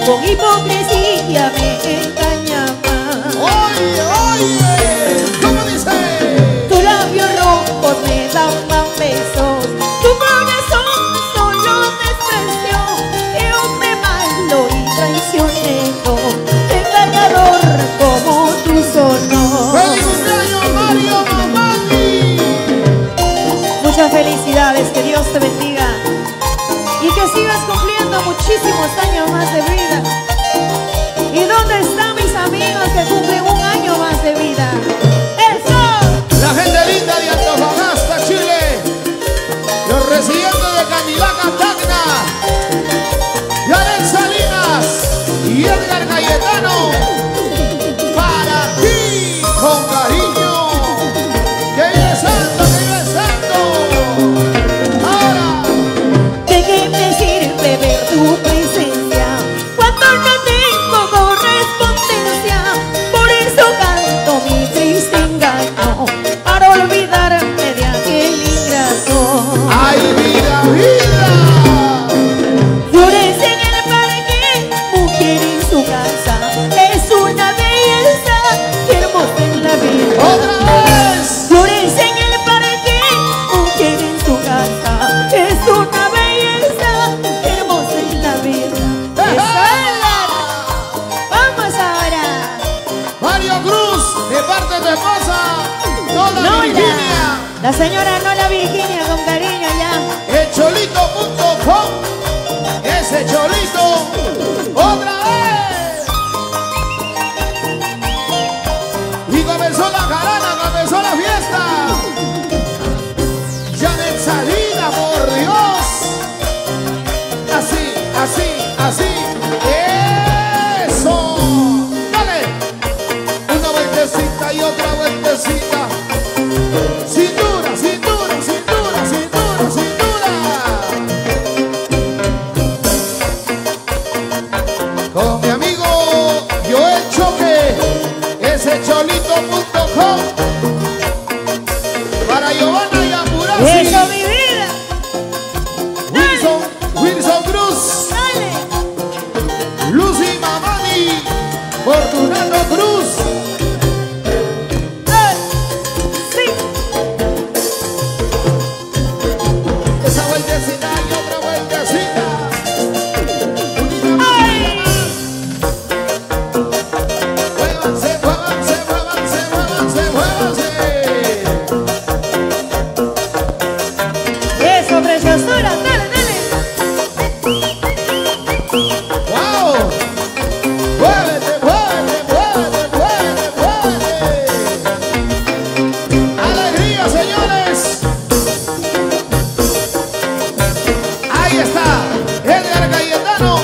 con hipocresía me engañaba. Oye, oye, ¿cómo dice? Tus labios rojos me daban besos, tu corazón solo despreció. Que hombre malo y traicionero, engañador como tú solo. ¡Feliz cumpleaños, Mario Mamani! Muchas felicidades, que Dios te bendiga y que sigas cumpliendo muchísimos años más de vida. ¿Y dónde están mis amigos que cumplen un año más de vida? ¡Eso! La gente linda de Antofagasta, Chile, los residentes de Camilaca, Tacna, Yaret Salinas y Edgar Cayetano, para ti, con cariño. ¡Que vive santo, que vive santo! Ahora, ¿De qué me sirve ver tu presencia cuando no tengo correspondencia? Por eso canto mi triste engaño, para olvidarme de aquel ingrato. ¡ay, vida, vida! Flores en el parque, mujer en su casa, es una belleza, qué hermosa en la vida. ¡Otra vez! Flores en el parque, mujer en su casa, es una belleza, qué hermosa en la vida. Vamos ahora. Mario Cruz, de parte de tu esposa, Nola Nola, Virginia. la señora Nola Virginia, con cariño ya. Echolito.com, ese cholito, otra vez. Y comenzó la jarana, comenzó la fiesta. Yaret Salinas, por Dios. Así, así, así. Eso. Dale. Una vueltecita y otra vueltecita. Cintura, cintura, cintura, cintura, cintura. Con mi amigo Joel Choque, ese cholito.com. Para Giovanna y Amurasi. Eso, mi vida. Wilson Cruz, Dale. Lucy Mamani, Fortunato Cruz. Sí. Esa vueltecita y otra vueltecita. Ay. Muévanse, muévanse, muévanse, muévanse, muévanse. Eso, preciosura, dale, dale. ¡Wow! ¡Muévete, muévete, muévete, muévete, muévete! ¡Alegría, señores! Ahí está, Edgar Cayetano.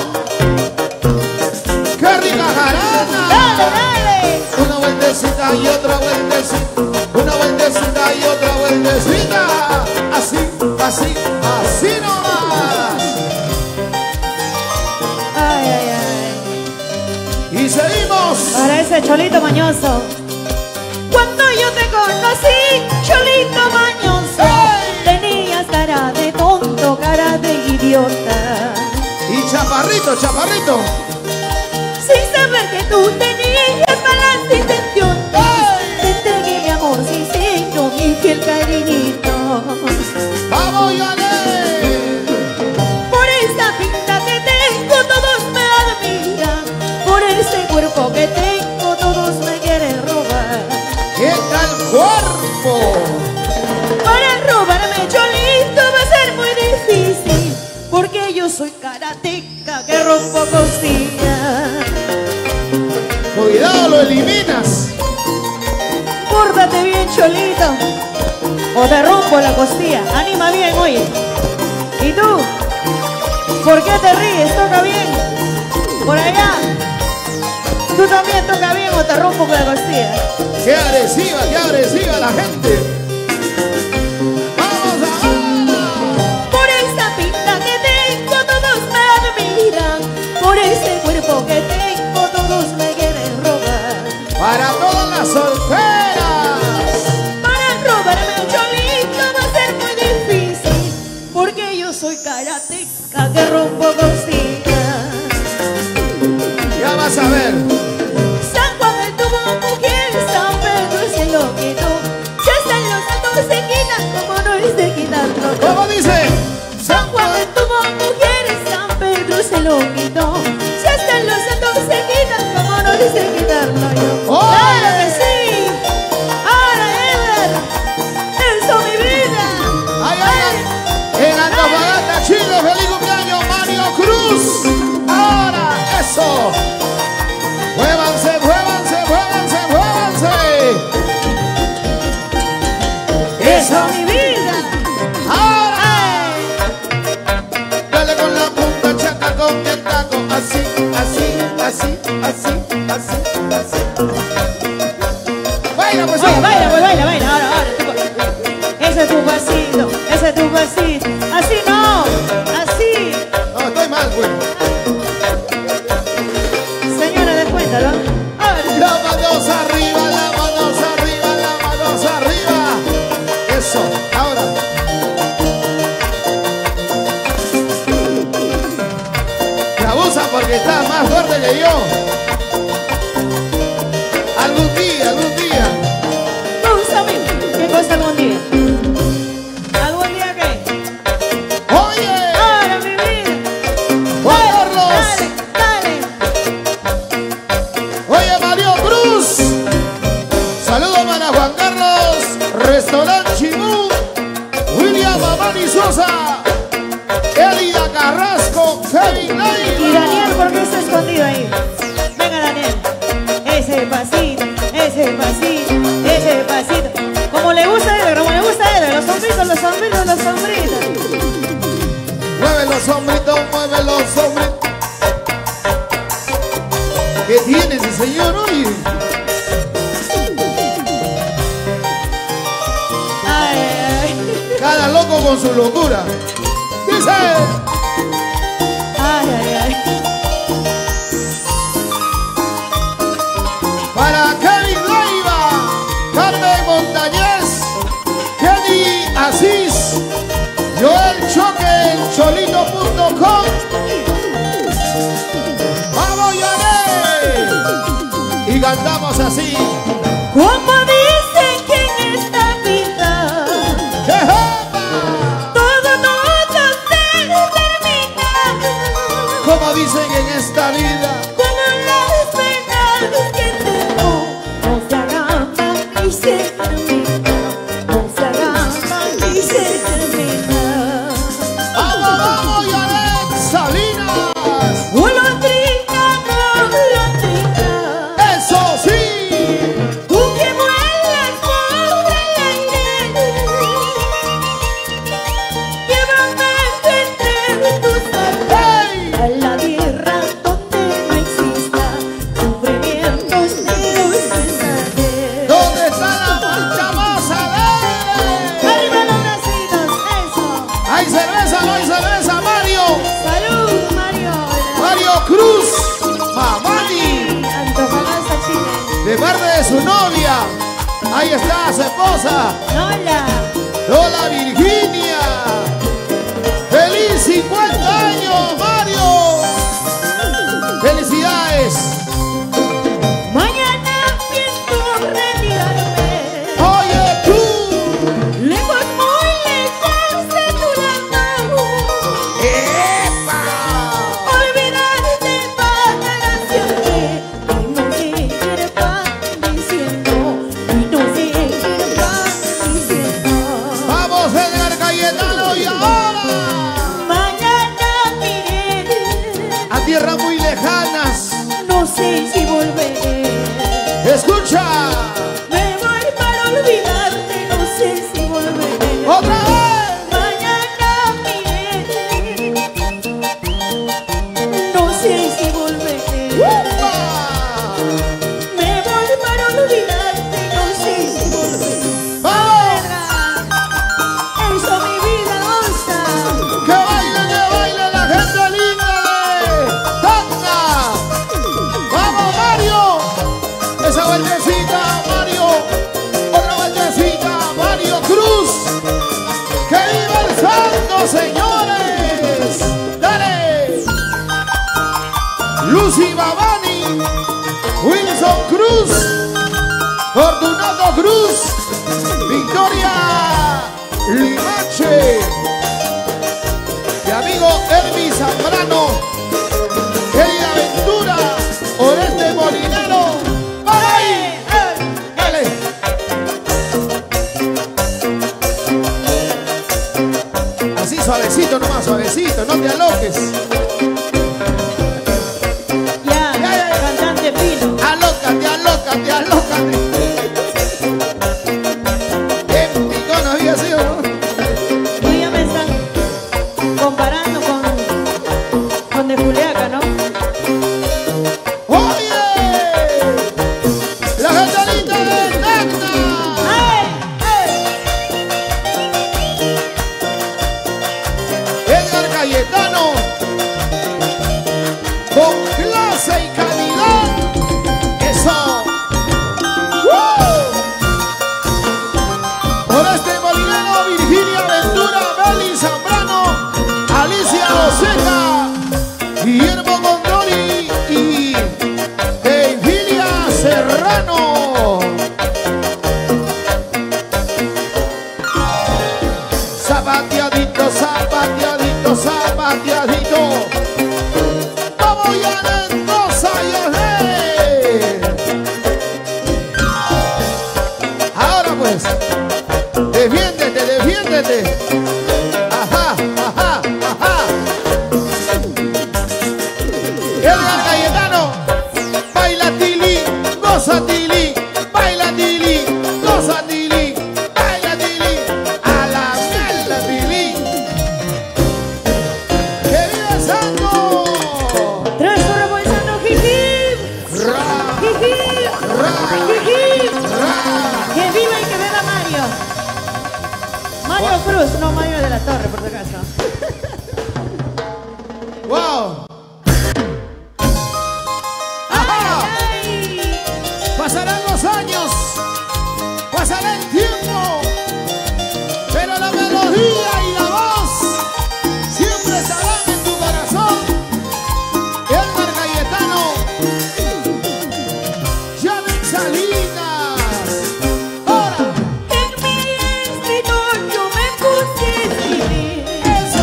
¡Qué rica jarana! Dale, dale. Una vueltecita y otra vueltecita. Una vueltecita y otra vueltecita. Así, así, así nomás. Ay, ay, ay. Y seguimos. Para ese cholito mañoso. Cuando yo te conocí, cholito mañoso, tenías cara de tonto, cara de idiota. Y chaparrito, chaparrito. Sin saber que tú tenías malas intenciones, te entregué mi amor sincero, mi fiel cariñito. Vamos, Yanet. Por esa pinta que tengo todos me admiran, por ese cuerpo que tengo todos me quieren robar. ¿Qué tal cuerpo? Para robarme cholito va a ser muy difícil, porque yo soy karateca que rompo costillas. Cuidado, lo eliminas. Pórtate bien, cholito, o te rompo la costilla. Anima bien, oye. ¿Y tú? ¿Por qué te ríes? Toca bien. Por allá. Tú también toca bien o te rompo con la costilla. Qué agresiva la gente. Vamos a Por esa pinta que tengo todos me admiran, por ese cuerpo que tengo todos me quieren robar. para todas las solteras. Para robarme un cholito va a ser muy difícil, porque yo soy karateca que rompo costillas. ¿Cómo dice? San Juan tuvo mujeres, San Pedro se lo quitó. Si hasta los santos se quitan, ¿cómo no dice quitarlo yo? ¡Oh! ¡Claro que sí! ¡Ahora, Eder! ¡Eso, mi vida! ¡Ay, ay, ay! En Antofagasta, Chile, feliz cumpleaños, Mario Cruz. Ahora, eso. Muévanse, muévanse, muévanse, muévanse. ¡Eso, mi vida! Ahora. Dale con la punta, chaca con el taco. Así, así, así, así, así, así. Baila, pues. Oye, baila, pues baila, baila. Ahora, ese es tu pasito, ese es tu pasito. Así no, así. No, estoy mal, güey. Señora, descuéntalo. Ahora. Las manos arriba, las manos arriba, las manos arriba. Eso, ahora. Te abusa porque está más fuerte que yo. Algún día, algún día. Úsame. ¿Qué cosa algún día? ¿Algún día qué? Oye, Ahora, mi vida. Juan Carlos. Dale, dale. Oye, Mario Cruz. Saludos para Juan Carlos. Restaurante Chimú. William Amani Sosa. Elida Carrasco. Kevin Y Leiva. Daniel, ¿por qué está escondido ahí? Venga, Daniel. Ese pasito, ese pasito, ese pasito. Como le gusta a Eder, como le gusta a Eder. Los sombritos, los sombritos, los sombritos. Mueve los sombritos, mueve los sombritos. ¿Qué tiene ese señor hoy? Ay, ay, Cada loco con su locura. Dice. ay, ay, ay. Para Kevin Leiva, Carmen Montañez, Kenny Asís, Joel Choque, Cholito.com. ¡Vamos, Yané! Y cantamos así. Como dicen que en esta vida ¡Jejepa! todo termina. Como dicen en esta vida. Como las penas que tengo no se acaban y se terminan. No se acaban y se terminan. ¡Vamos, vamos, Yané! ¡Salinas! Golondrina, golondrina, ¡Eso sí! tú que vuelas por el aire, llévame entre tus alas ¡Hey! a la tierra donde no exista sufrimientos ni los pesares. ¿Dónde está la marcha más alegre? Arriba los bracitos, eso. ¿Hay cerveza o no hay cerveza, Mario? Salud, Mario. Mario Cruz, Mamani, Antofagasta, Chile. de parte de su novia. Ahí está su esposa, Hola. Lola Virginia. ¡Feliz 50 años, Mario! ¡Felicidades! Mañana pienso retirarme, Oye, tú. lejos, muy lejos de tu lado. ¡Epa! Olvidarte para siempre y no seguir padeciendo, y no seguir padeciendo. Vamos, Edgar Cayetano, y ahora Mañana miré, a tierras muy lejanas. no sé si volveré. Escucha, Me voy para olvidarte, no sé si volveré. otra vez. Mañana miré, no sé si volveré. ¡Upa! Me voy para olvidarte, no sé si volveré. ¡Vamos! Eso, mi vida, goza. Que baile la gente linda de Tacna. ¡Vamos, Mario! Esa vueltecita, Mario. Otra vueltecita, Mario Cruz. ¡Que viva el santo, señores! ¡Dale! Lucy Babani, Wilson Cruz, Fortunato Cruz, Victoria Limache. Hermi Zambrano, Kelly Aventura, Oreste Molinero. ¡Ay! ¡Dale! Así suavecito nomás, suavecito, no te aloques. Ya, cantante fino. Alócate, alócate, alócate. Qué picón había sido, ¿no? Y ya me están comparando con de Juliaca, ¿no? ¡Oye! ¡La Catalita de Tacna! ¡Ay! Edgar Cayetano, con clase y calidad. ¡Eso! Oreste Molinero, Virginia Ventura, Beli Zambrano, Alicia Oseca, Guillermo Gondori y Evilia Serrano. Zapateadito, zapateadito, zapateadito. Vamos ya Mendoza y Olé. Ahora pues, defiéndete, defiéndete. Ajá, ajá, ajá. Edgar Cayetano, baila Tili, goza Tili, baila Tili, goza Tili, baila Tili, a la mierda Tili. ¡Que viva Santo! Transforma Bolsano, jiji, Ra, jiji, ra, jiji. ra. Que viva y que viva Mario. Mario Cruz, no Mario de la Torre, por si acaso. ¡Wow! ¡Ajá! Ay. Pasarán los años, pasará el tiempo, pero la melodía y la voz siempre estarán en tu corazón. Edgar Cayetano, Janet Salinas. Ahora, En mi escritorio me puse a escribir. eso.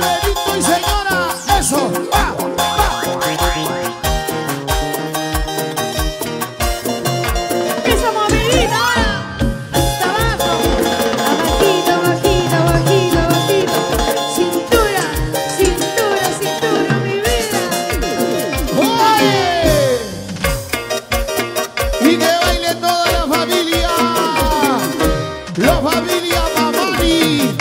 Benito y señora. Eso, va, va. Esa movidita ahora. Hasta abajo. Abajito, bajito, bajito, bajito. Cintura, cintura, cintura, mi vida. ¡Oye! Y que baile toda la familia. La familia Mamani.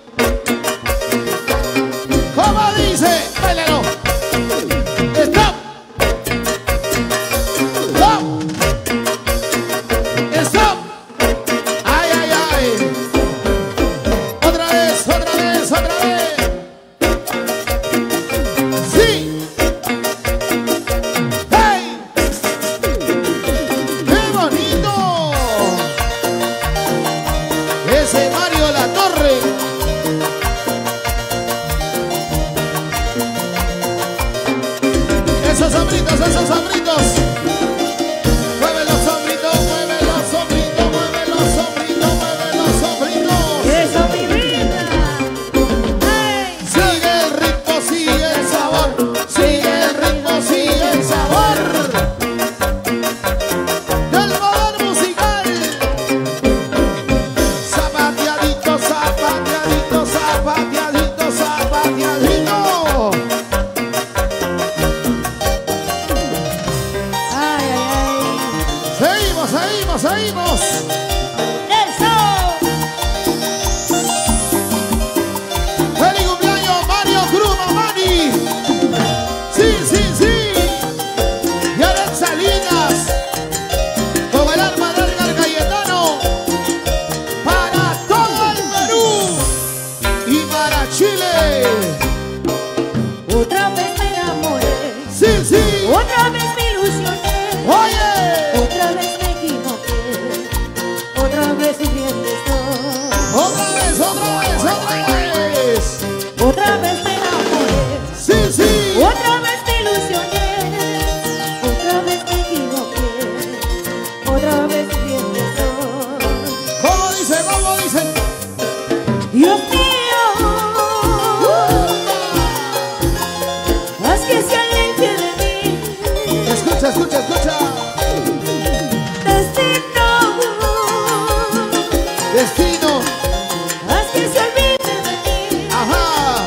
¿Cómo dice? Bailalo. Stop. Stop. Stop. Ay, ay, ay. Otra vez, otra vez, otra vez. Sí. ¡Hey! ¡Qué bonito! Ese Mario La Torre. Esos hombritos, esos hombritos. Mueve los hombritos, mueve los hombritos, mueve los hombritos, mueve los hombritos. Eso, mi vida. Ay. Sigue el ritmo, sigue el sabor. Sigue el ritmo, sigue el sabor. Del poder musical. Zapateadito, zapateadito, zapateadito, zapateadito. Ay, ay, ay. Seguimos, seguimos, seguimos. Eso. ¡Feliz cumpleaños, Mario Cruz Mamani! ¡Sí, sí, sí! Y Aret Salinas, con el arma de Edgar Cayetano, para todo el Perú y para Chile. Otra vez me enamoré. ¡Sí, sí! Otra vez me ilusioné. ¡Oye! Otra vez me equivoqué. Otra vez sufriendo estoy. ¡Otra vez, otra vez, otra vez! Otra vez me enamoré. ¡Sí, sí! Otra vez me ilusioné. Otra vez me equivoqué. Otra vez sufriendo estoy. ¿Cómo dice? ¿Cómo dice? Dios mío, haz que se aleje de mí. Escucha, escucha, escucha. Destino, Destino. haz que se olvide de mí. Ajá.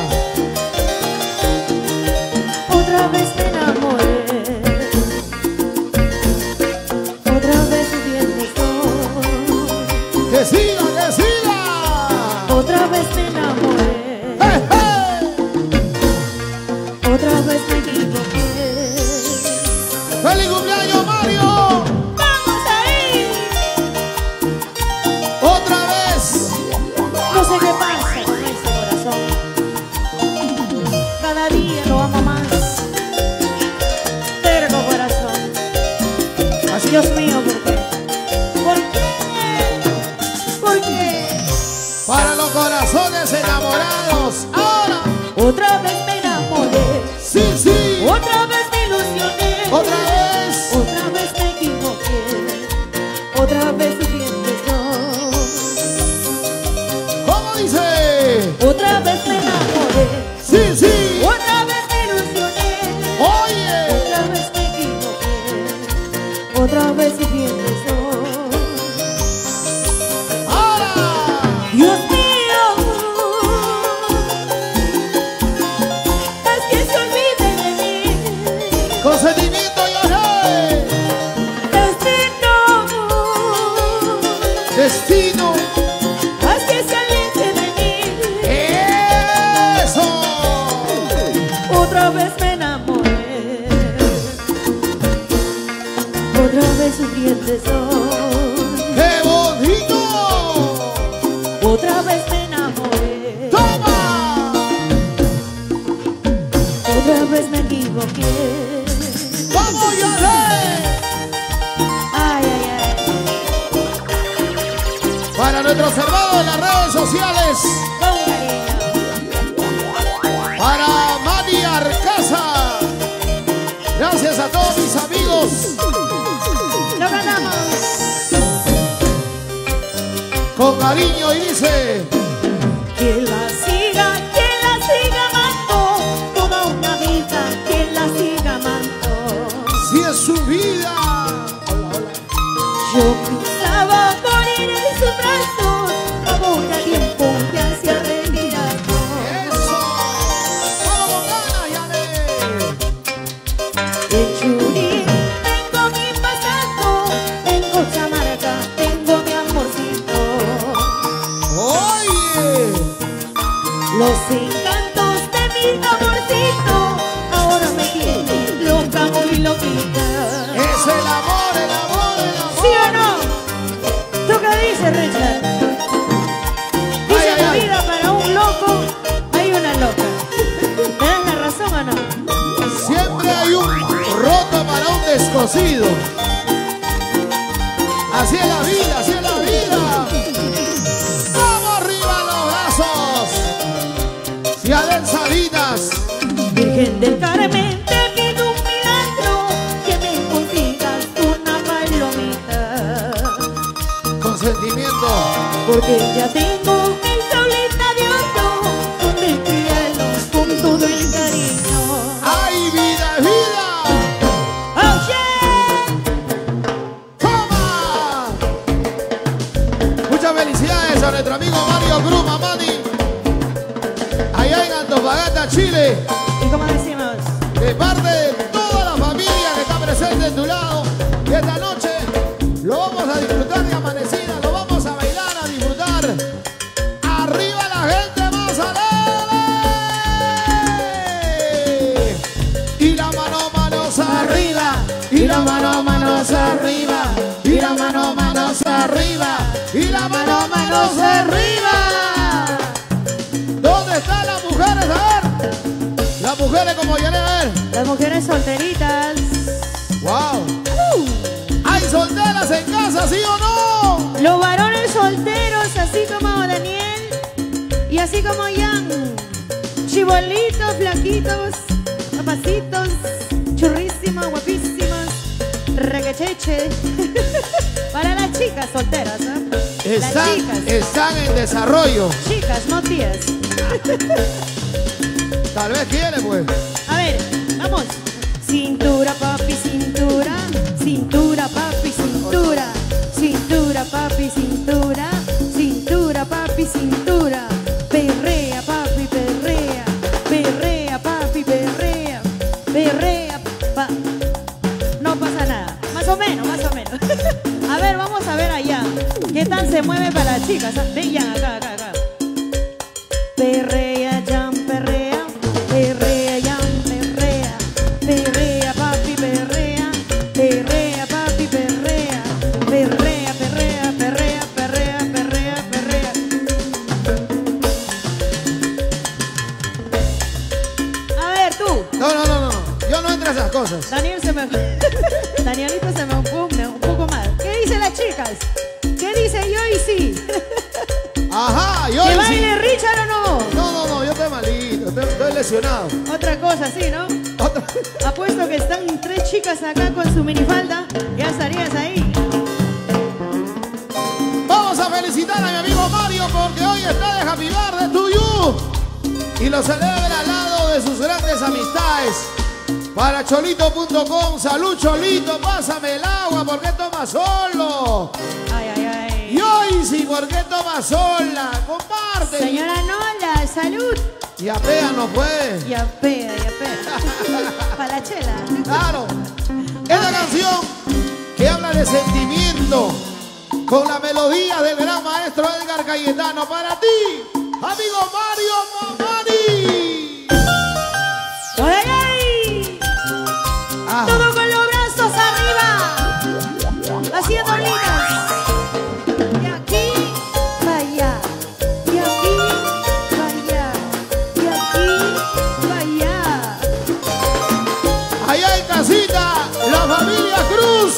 Otra vez me enamoré. Otra vez subiendo estoy. Que siga, que siga. Otra vez me enamoré. ¡Hey, hey! Otra vez me equivoqué. ¡Feliz cumpleaños, Mario! ¡Vamos ahí! ¡Otra vez! No sé qué pasa con ese corazón. Cada día lo amo más. Terco corazón. Así Dios mío, ¿por qué? ¿Por qué? ¿Por qué? para los corazones enamorados. Ahora, Otra vez me enamoré. sí, sí. Otra vez me ilusioné. Otra vez. Otra vez me equivoqué. Otra vez sufriendo estoy. ¿Cómo dice? Otra vez me enamoré. Sí, sí. Otra vez me ilusioné. Oye. Otra vez me equivoqué. Otra vez sufriendo estoy. Ahora. Dios mío, haz que se olvide de mí. Con sentimiento lloré. Destino, Destino. haz que se aleje de mí. Eso. Otra vez me enamoré. Otra vez sufriendo estoy. ¡Qué bonito! Otra vez me enamoré. ¡Toma! Otra vez me equivoqué. ¡Vamos, lloré! Ay, ay, ay. Para nuestros hermanos en las redes sociales, Con cariño. para Mani Arcasa. Gracias a todos mis amigos. Lo ganamos. Con cariño y dice: Que la siga conocido. Así es la vida, así es la vida. ¡Vamos arriba los brazos! Ciudad Salinas. Virgen del Carmen, te pido un milagro, que me consigas una palomita. Con sentimiento. Porque ya tengo mi tableta de oro, donde criarlos con todo el cariño. ¡Ay, vida, vida! ¡Oh, yeah! ¡Toma! Muchas felicidades a nuestro amigo Mario Cruz Mamani, allá en Antofagasta, Chile. ¿Y cómo decimos? De parte de toda la familia que está presente en tu lado. Y esta noche lo vamos a disfrutar de amanecida, lo vamos a bailar, a disfrutar. ¡Arriba la gente más alegre! Y la mano, manos arriba. Y la mano, manos arriba. Y la mano, manos arriba. Y la mano, manos arriba. ¿Dónde están las mujeres? A ver. Las mujeres como ya le ver. Las mujeres solteritas. ¡Wow! ¿Hay solteras en casa, sí o no? Los varones solteros, así como Daniel y así como Jan. Chibolitos, flaquitos, papacitos, churrísimos, guapísimos, requecheche. Para las chicas solteras, ¿no? Las chicas. Están en desarrollo. Chicas, no tías. Tal vez quiere, pues. A ver, vamos. Cintura, papi, cintura. Cintura, papi, cintura. Cintura, papi, cintura. Cintura, papi, cintura. Perrea, papi, perrea. Perrea, papi, perrea. Perrea, pa. No pasa nada. Más o menos, más o menos. A ver, vamos a ver allá. ¿Qué tal se mueve para las chicas? Ven, Jan, acá, acá, acá. Perrea, Jan, perrea. Perrea, Jan, perrea. Perrea, papi, perrea. Perrea, papi, perrea. Perrea, perrea, perrea, perrea, perrea, perrea. A ver, tú. No. Yo no entro a esas cosas. Daniel se me... Danielito se me opone un poco más. ¿Qué dicen las chicas? ¿Qué dice Joyce? Ajá, yo ¿Que sí. baile Richard o no? No, yo estoy malito, estoy lesionado. Otra cosa, sí, ¿no? Otra. Apuesto que están 3 chicas acá con su minifalda. Ya estarías ahí. Vamos a felicitar a mi amigo Mario porque hoy está de Happy Birthday to you. Y lo celebra al lado de sus grandes amistades. Para Cholito.com, salud Cholito, pásame el agua, ¿por qué tomas solo? Ay, ay, ay. Y hoy sí, ¿por qué tomas sola? Comparte. Señora Nola, salud. Y apea no puede. Ya pega, ya pega. Para la chela. Claro. Esta canción que habla de sentimiento con la melodía del gran maestro Edgar Cayetano. Para ti, amigo Mario Mamani. ¡Ay, ay! Ah. Todo con los brazos arriba. Haciendo ligas. De aquí para allá. De aquí para allá. De aquí para allá. Allá en casita, la familia Cruz.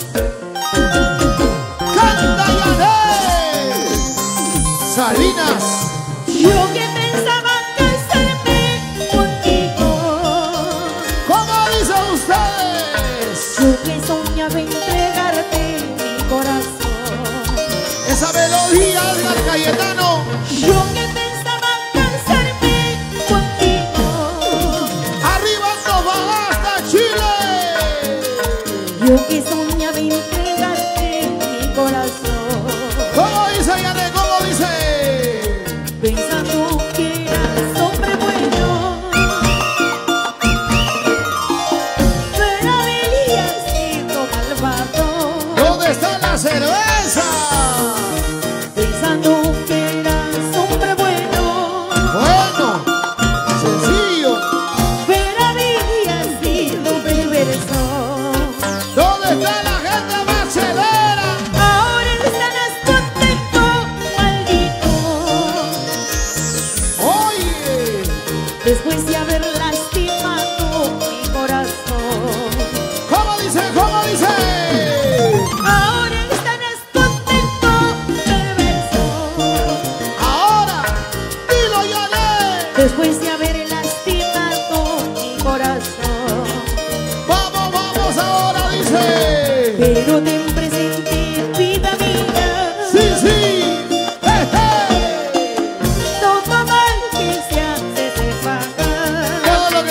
Canta Yané. Salinas. Yo que pensaba casarme contigo. ¿Cómo dicen ustedes? Yo que soñaba entregarte mi corazón. Esa melodía Edgar Cayetano. Yo que pensaba casarme contigo. Arriba Antofagasta, Chile. Yo que soñaba entregarte mi corazón. ¿Cómo dice Yané? ¿Cómo dice? Pensando que eras hombre bueno, pero venías siendo malvado. ¿Dónde está la cerveza? Pensando que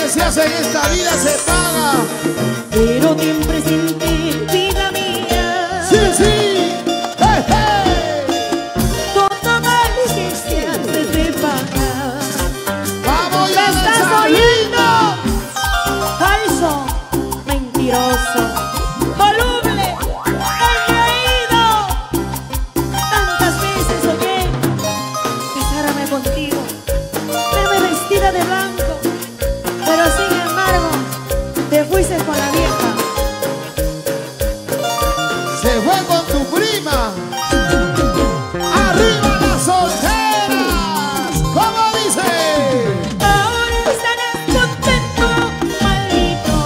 que se hace en esta vida se paga. Pero ten presente, vida mía. Sí, sí. Hey, hey. Todo mal que se hace se paga. Vamos ¿Me ya. estás oyendo? Falso, mentiroso, voluble, engreído. Tantas veces soñé casarme contigo, verme vestida de blanco, pero sin embargo te fuiste con la vieja. Se fue con tu prima. Arriba las solteras. ¿Cómo dice? Ahora estarás contento, maldito,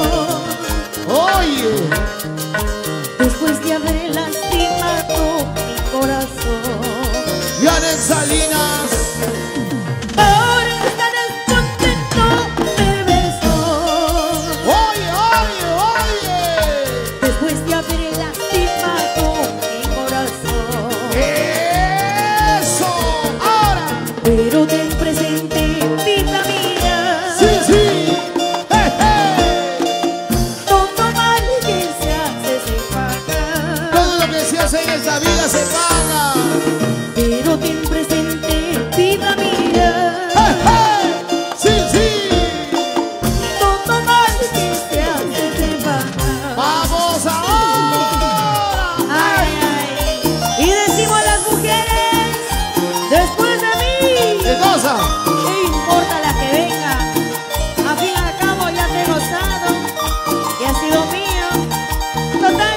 Oye, después de haber lastimado mi corazón. Janet Salinas. Ahora estarás contento, me besó, Oye, oye, oye. después de haber lastimado mi corazón. Eso. Ahora. Pero ten presente, vida mía, Sí, sí. Hey, hey. todo mal que se hace se paga. Todo lo que se hace en esta vida se paga. Pero ten presente, vida mía, Hey, hey. Sí, sí. todo mal que se hace se paga. Vamos ahora. Ay, ay. Y decimos las mujeres, después de mí, ¿Qué cosa? ¿qué importa la que venga? A fin y al cabo ya te he gozado y ha sido mío. Total.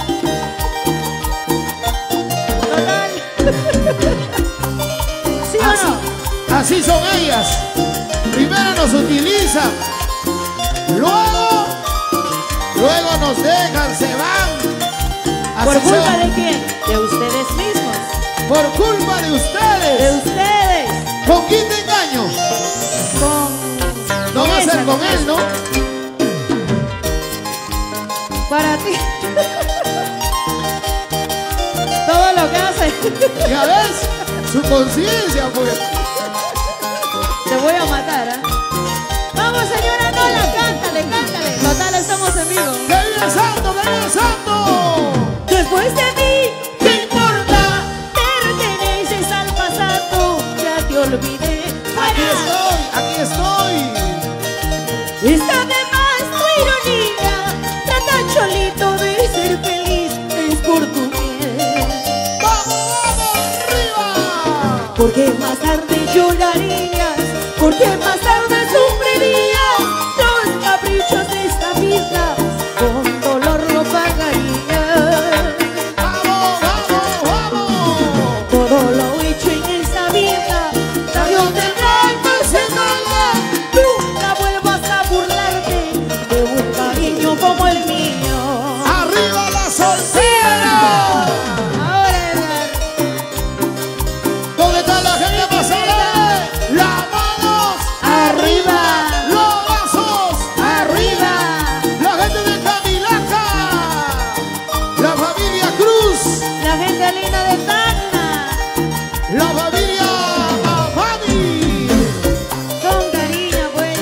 Total. ¿Sí o no? Así son ellas. Primero nos utilizan, luego nos dejan, se van. ¿Por Así culpa son. de quién? De ustedes mismos. Por culpa de De ustedes. ustedes. ¿Con quién te engaño? Con... No va a esa, ser con él, ¿no? Para ti. Todo lo que hace. Ya ves, su conciencia, pues. Te voy a matar, ¿ah? Vamos, señora Nola, cántale, cántale. Total, estamos en vivo. ¡Que vive el santo, que vive el santo! Después de mí, ¿qué importa? Perteneces al pasado, ya te olvidé. Aquí estoy. Está de más tu ironía. Trata, cholito, de ser feliz, es por tu bien. ¡Vamos, vamos, arriba! Porque más tarde llorarías, porque más tarde sufrirías los caprichos de esta vida, con dolor lo pagarías. ¡Vamos, vamos, vamos! Todo lo hecho en esta vida, tarde o temprano se paga. Nunca vuelvas a burlarte de un cariño como el mío. ¡Arriba la soltera! Ahora, Edgar, ¿Dónde está la gente más alegre? ¡Las manos arriba, ¡Los brazos! arriba, ¡La gente de Camilaca! ¡La familia Cruz! la gente linda de Tacna, ¡La familia Amani! con cariño pues.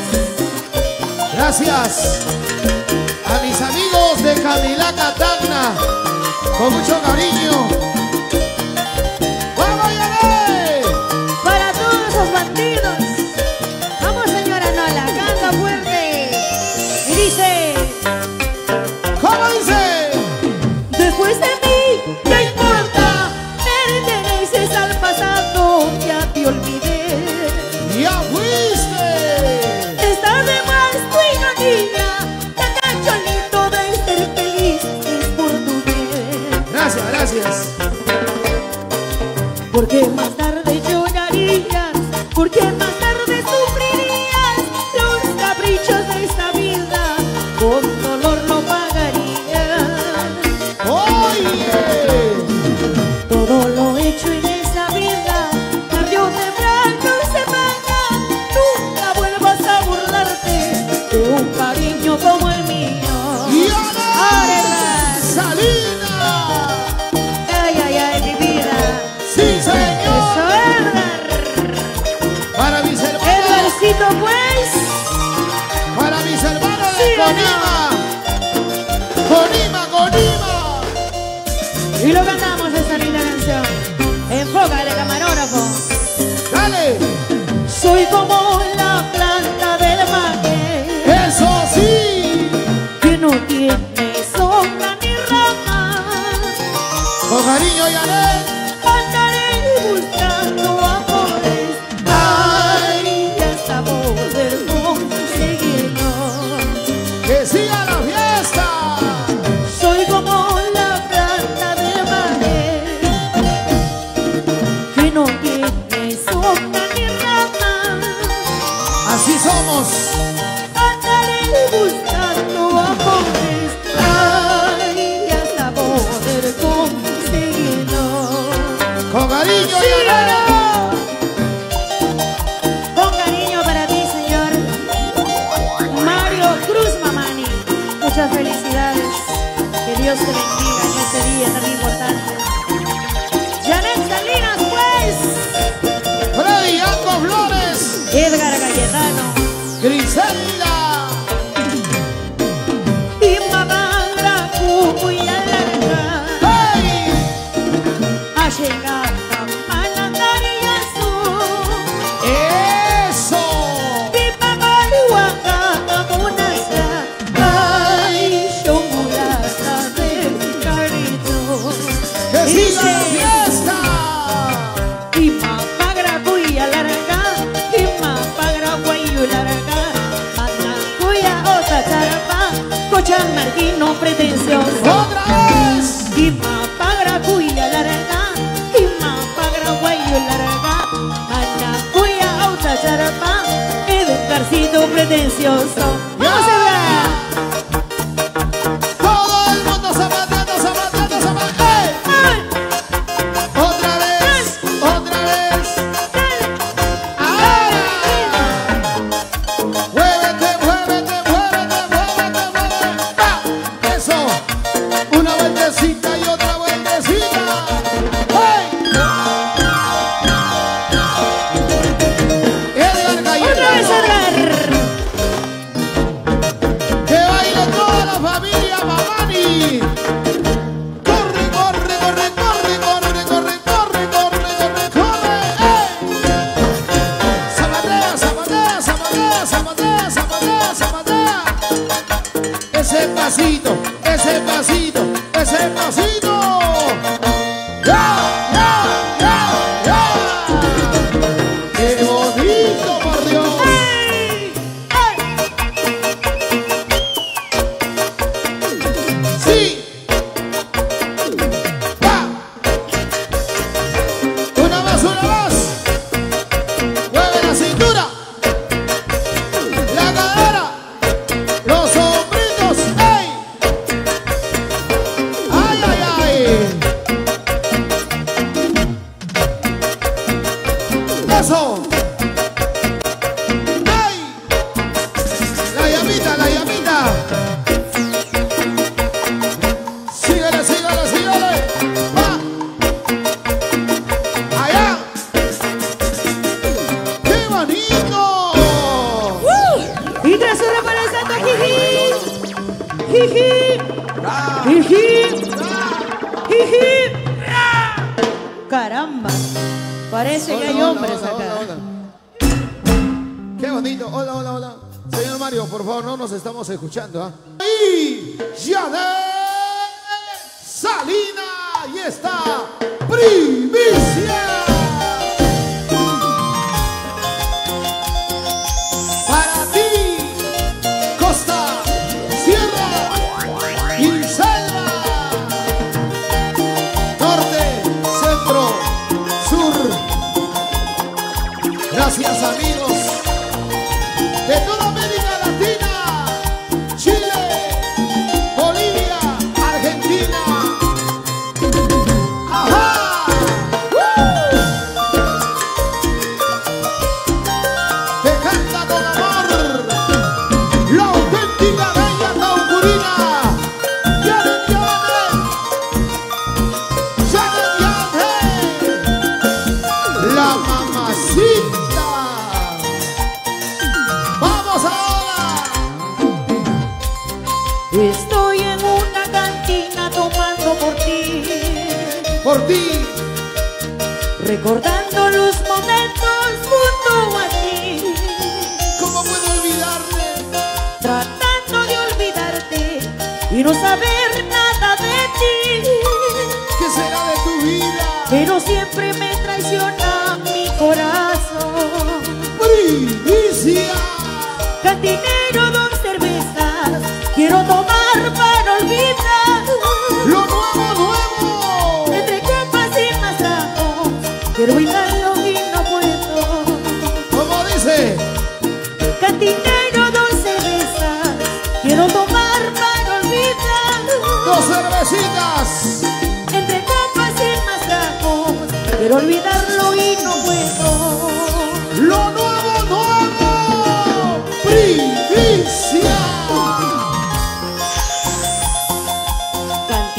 Gracias a mis amigos de Camilaca, Tacna, con mucho cariño. ¡Vamos, Yané! Para todos esos bandidos. Vamos, señora Nola, canta fuerte. Y dice, ¿Cómo dice? después de mí, ¿qué importa? Perteneces al pasado, ya te olvidé. ¡Ya fuiste! Está de más tu ironía, tan cholito de ser feliz, es por tu bien. Gracias, gracias. Dios te bendiga en este día tan importante. Janet Salinas, pues. Freddy Anco Flores. Edgar Cayetano. Griselda. Y mamá la cuya larga. ¡Hey! A llegar a Manandaria Sur. ¡Eso! Y mamá Huaca Munasa. Ay, Shomulasa de Carito. ¡Que siga la fiesta! Y mamá Gracuya larga. Y mamá Gracuayo larga. Manacuya otra charapa. Cochan Marquino pretencioso. ¡Otra vez! Y mamá Gracuya larga. Y mamá Gracuayo larga. Manacuya otra charapa. Edgarcito pretencioso. ¡Vamos a ver! Todo el mundo zapateando, zapateando, zapateando. ¡Hey! ¡Ay! Otra vez, otra vez. Ahora. Muévete, muévete, muévete, muévete, muévete. ¡Ah! Eso. Una vueltecita y otra vueltecita. ¡Hey! Edgar Otra vez Cayetano. Edgar. Que baile toda la familia Mamani. Corre, corre, corre, corre, corre, corre, corre, corre, corre, corre. ¡Ey! Zapatea, zapatea, zapatea, zapatea, zapatea, zapatea. Ese pasito, ese pasito, ese pasito. ¡Ya, ya, ya, ya! ¡Qué bonito, por Dios! ¡Sí! ¡Va! ¡Una más, una más! ¡Mueve la cintura! ¡La cadera! ¡Los hombritos! ¡Ey! ¡Ay, ay, ay! ¡Eso! ¡Ay! ¡La llamita, la llamita! Síguele, síguele, síguele. Va. Allá. ¡Qué bonito! Y tras su reconocimiento, jiji, jiji, jiji, caramba, parece que hay hombres acá. ¡Qué bonito! Hola, hola, hola. Señor Mario, por favor, no nos estamos escuchando, ¿ah? Y Janet Salina, y está primicia. Para ti, costa, sierra y selva, norte, centro, sur. Gracias, amigos de toda América Latina, Chile, Bolivia, Argentina. ¡Ajá! Te canta con amor la auténtica bella taurina. Janet, Janet, Janet, Janet, la mamacita. ¡Vamos ahora! Estoy en una cantina tomando por ti, Por ti, recordando los momentos junto a ti, ¿cómo puedo olvidarte? tratando de olvidarte y no saber nada de ti, ¿Qué será de tu vida? pero siempre me traiciona mi corazón. Primicia. Cantinero, dos cervezas, quiero tomar para olvidar. Lo nuevo, nuevo. Entre copas y más tragos, quiero olvidarlo y no puedo. ¿Cómo dice? Cantinero, dos cervezas, quiero tomar para olvidar. Dos cervecitas. Entre copas y más tragos, quiero olvidarlo y no puedo. Lo nuevo, nuevo. Primicia.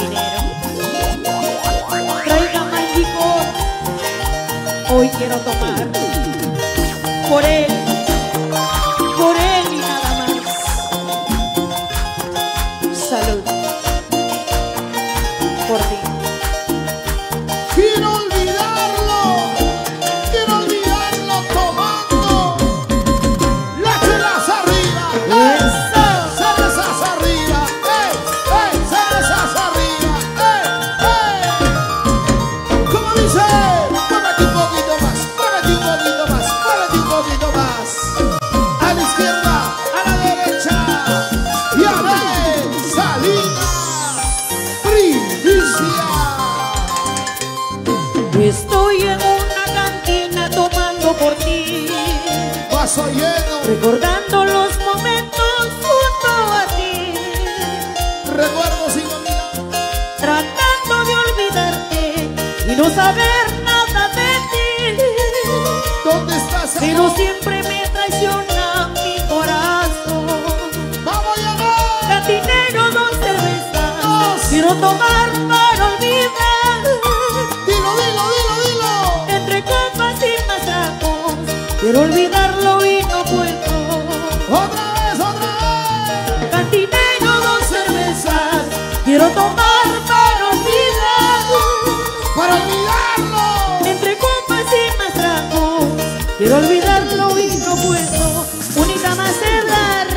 recordando los momentos junto a ti, Recuerdo sin olvidar. tratando de olvidarte y no saber nada de ti. ¿Dónde estás, Pero amor? siempre me traiciona mi corazón. Vamos a llamar. Cantinero, 2 cervezas, Dos. quiero tomar para olvidar. Dilo, dilo, dilo, dilo. Entre copas y más tragos, quiero olvidarlo y no puedo. Otra vez, otra vez. Cantinero, 2 cervezas, quiero tomar para olvidar. Para olvidarlo. Entre copas y más tragos, quiero olvidarlo y no puedo. Única más cerrar.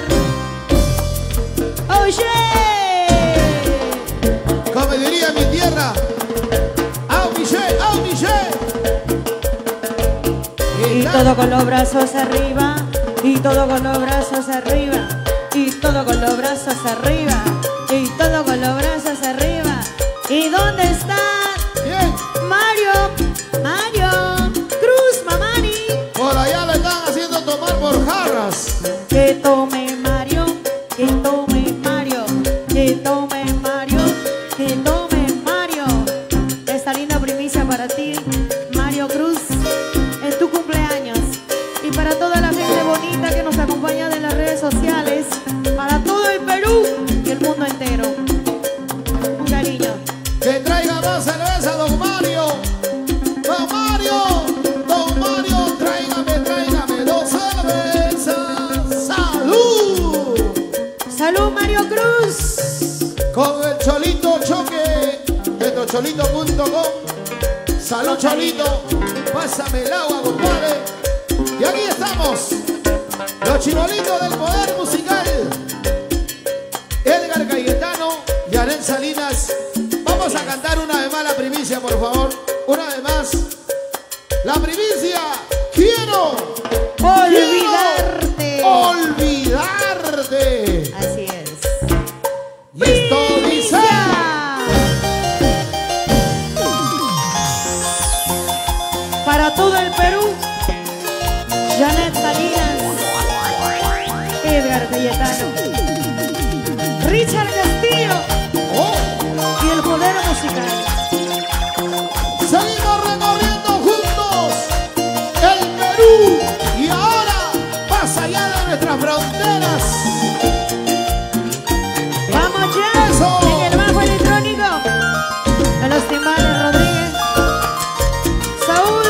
Oye, Como diría mi tierra. ¡Au, Michelle! ¡Au, Michelle! y todo con los brazos arriba, y todo con los brazos arriba, y todo con los brazos arriba, y todo con los brazos arriba. ¿Y dónde está Bien. Mario Cruz Mamani? Por allá le están haciendo tomar por jarras. Que tome Mario, que tome Mario, que tome Mario, que tome Mario. Esta linda primicia para ti, Mario Cruz, en tu cumpleaños. Y para toda la gente bonita que nos acompaña de las redes sociales, para todo el Perú y el mundo entero. Un cariño. Que traiga más cerveza, don Mario. Don Mario, don Mario, tráigame 2 cervezas. ¡Salud! ¡Salud, Mario Cruz! Con el Cholito Choque, metrocholito.com. Salud, Cholito. Pásame el agua, compadre. Y aquí estamos, los chibolitos del poder musical. Edgar Cayetano y Arén Salinas. Vamos a cantar una vez más la primicia, por favor. Una vez más. La primicia. Quiero Olvidarte. olvidarte. Así es. Y esto dice. Para todo el Perú, Janet Salinas, Edgar Cayetano, Richard Castillo Oh, y el poder musical. seguimos recorriendo juntos el Perú. Y ahora más allá de nuestras fronteras. Vamos ya, Eso. en el bajo electrónico, a los timbales Rodríguez, Saúl,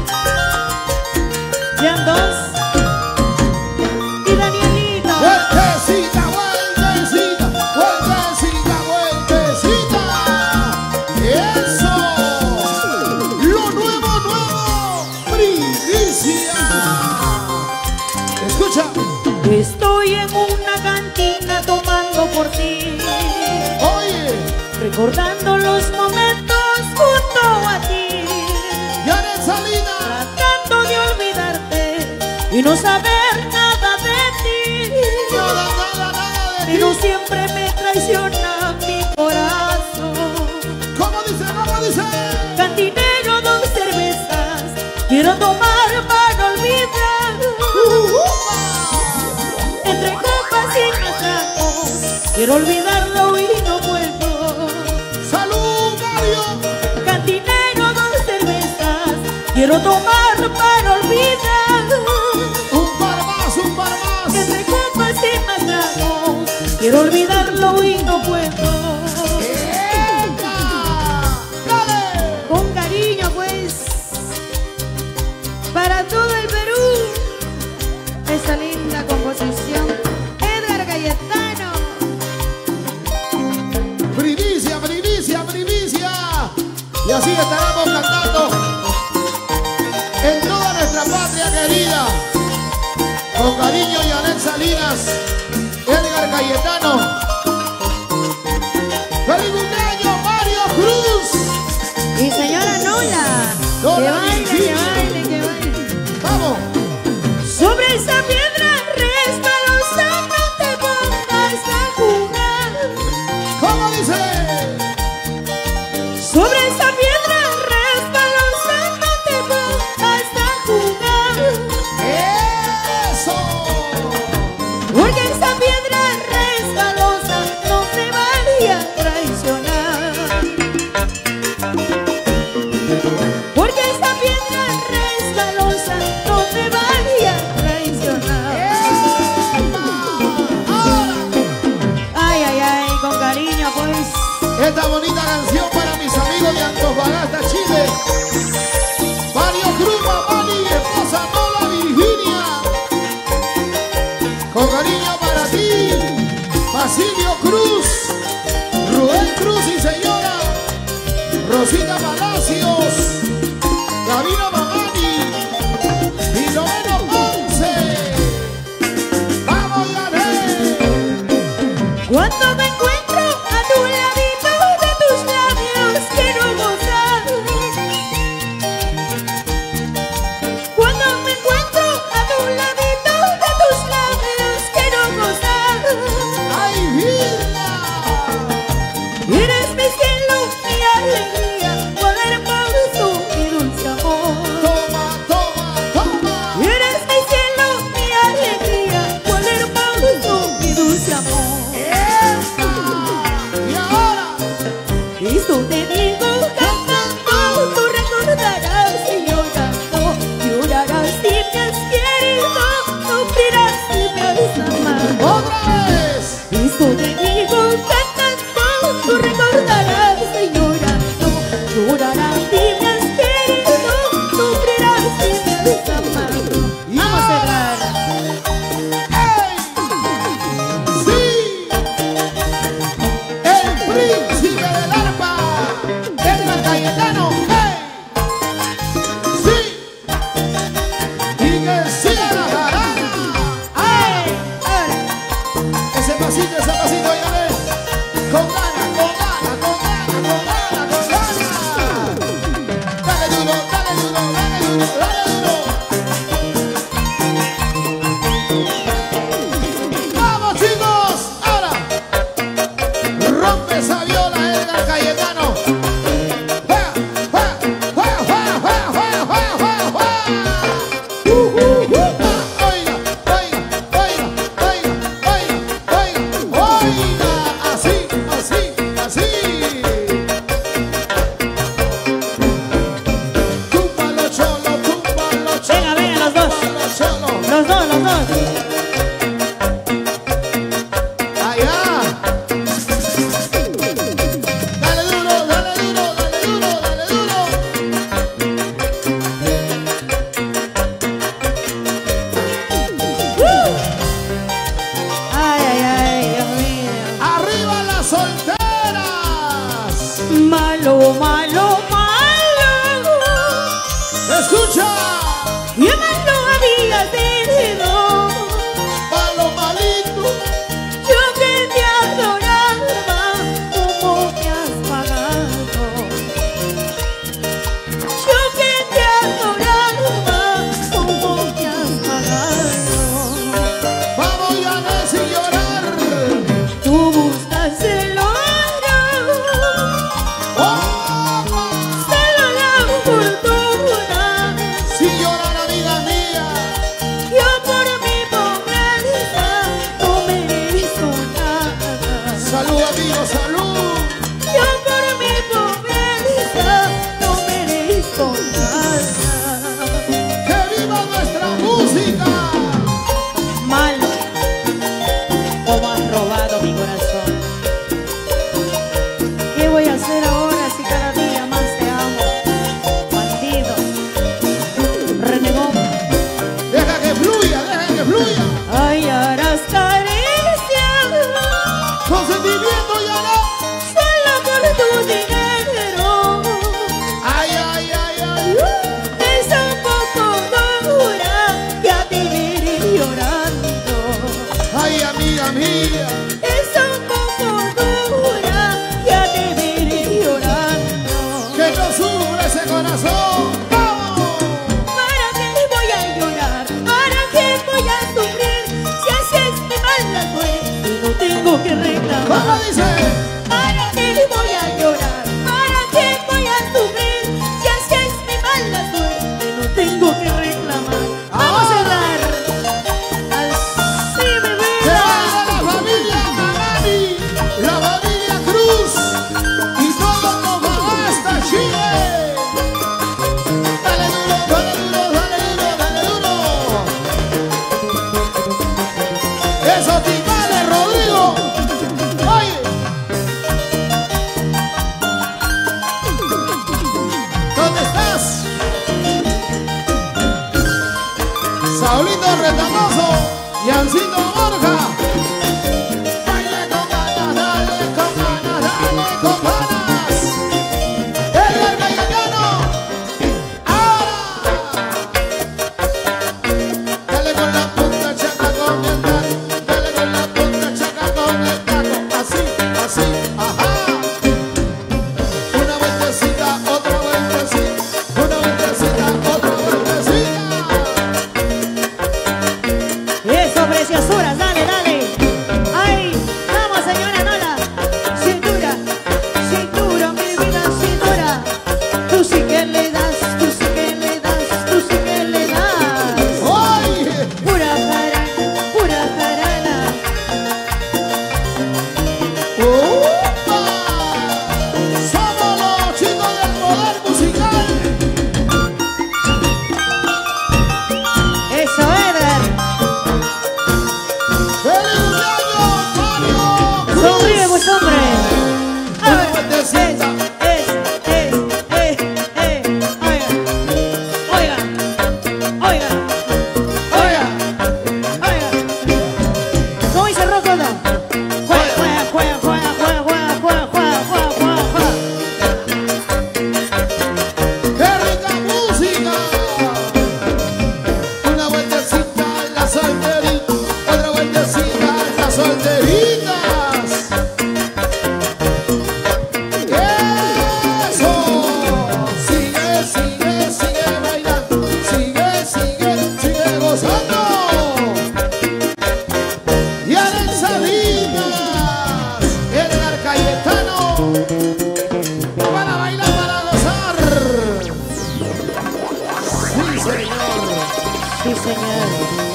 Jan 2 y Danielito. Vueltecita, vueltecita, vueltecita, vueltecita. Eso. Lo nuevo, primicia. Escucha. Estoy en una cantina tomando por ti, Oye, recordando los momentos junto a ti, Janet Salinas. tratando de olvidarte y no saber nada de ti. Nada de Pero ti. siempre me traiciona mi corazón. ¿Cómo dice? ¿Cómo dice? Cantinero, 2 cervezas, quiero tomar para olvidar. Entre copas y más tragos, quiero olvidarlo y no puedo. ¡Salud, Mario! Cantinero, 2 cervezas, quiero tomar para olvidar. Un par más, un par más. Entre copas y más tragos, quiero olvidarlo y no puedo. ¡Epa! ¡Dale! Con cariño pues, para todo el Perú, esta linda composición, Edgar Cayetano. Primicia, primicia, primicia. Y así estaremos cantando en toda nuestra patria querida. Con cariño, Janet Salinas, Edgar Cayetano. ¡Feliz cumpleaños, Mario Cruz! Y señora Nola, Nola que baile, que Virginia. baile, que baile. ¡Vamos! Sobre esa piedra resbalosa no te pongas a jugar. ¿Cómo dice? Sobre esa piedra resbalosa no te pongas a jugar. ¡Eso! porque esa piedra resbalosa no te vaya a traicionar. Porque esa piedra resbalosa no te vaya a traicionar. Ay, ay, ay, con cariño pues. Esta bonita canción para mis amigos de Antofagasta, Chile. Mario Cruz, Mamani, esposa Mola Virginia. Con cariño para ti, Basilio Cruz, Rubén Cruz y señora Rosita Palacios, Gabino Mamani y Noveno Ponce. ¡Vamos, Gané! Cuando me encuentro a tu ladito de tus labios quiero gozar. Cuando me encuentro a tu ladito de tus labios quiero gozar. ¡Ay, vida! Eres mi cielo, mi alegría, poder hermoso y dulce amor. Toma, toma, toma. Eres mi cielo, mi alegría, poder hermoso y dulce amor. Y ahora, Y tú te digo cantando, tú recordarás y llorando, llorarás si me has querido, sufrirás si me has amado. otra vez. Y tú te digo cantando, tú recordarás y llorando, llorarás si me has querido, sufrirás si me has amado. Vamos a cerrar. ¡Ey! ¡Sí! El príncipe del arpa, Edgar Cayetano. ¡Ey! ¡Sí! Y que siga la jarana. ¡Ay! ¡Ay! Ese pasito, óigale. Con ganas, con ganas, con ganas, con ganas, con ganas. Dale duro, dale duro, dale duro, dale duro. ¡Vamos, chicos! Ahora, rompe esa viola, Edgar Cayetano. ¡Juega, juega, juega, juega, juega, juega, juega, juega, juega! Oiga, oiga, oiga, oiga, oiga, oiga, oiga, así, así, así. Túmbalo, cholo, túmbalo, cholo. Venga, venga, los dos. Túmbalo, cholo. Los dos, los dos. Allá. Dale duro, dale duro, dale duro, dale duro. Ay, ay, ay, Dios mío. Arriba las solteras. Malo, malo, malo. Escucha. ¿Qué malo había sido? Malo malito. Yo que te adoraba, ¿cómo me has pagado? Yo que te adoraba, ¿cómo me has pagado? Vamos ya a ver sin llorar. Tú buscas el oro, Opa. solo la fortuna. Sin llorar, amiga mía. Yo por mi pobreza no merezco nada. Salud, amigo, salud. Yo por mi pobreza no merezco nada. Que viva nuestra música. Malo, como has robado mi corazón. ¿Qué voy a hacer ahora si cada día más te amo? Bandido, renegón. Deja que fluya, deja que fluya. Ay, harás caricias Con sentimiento ya no. solo por tu dinero. Ay, ay, ay, ay. Es un poco dura, ya te veré llorando. Ay, amiga mía. Es un poco dura, ya te veré llorando. Que no sufra ese corazón. ¡Vamos! ¿Para qué voy a llorar? ¿Para qué voy a sufrir? Si así es mi mala suerte y no tengo que reclamar. ¿Cómo dice? ¿Para qué voy a llorar? ¿Para qué voy a sufrir? Si así es mi mala suerte y no tengo que reclamar. Vamos a cerrar. Así, bebé. Que solteritas. Eso. Sigue, sigue, sigue bailando. Sigue, sigue, sigue gozando. Y Aren Salinas, Edgar Cayetano, para bailar, para gozar. Sí, señor. Sí, señor.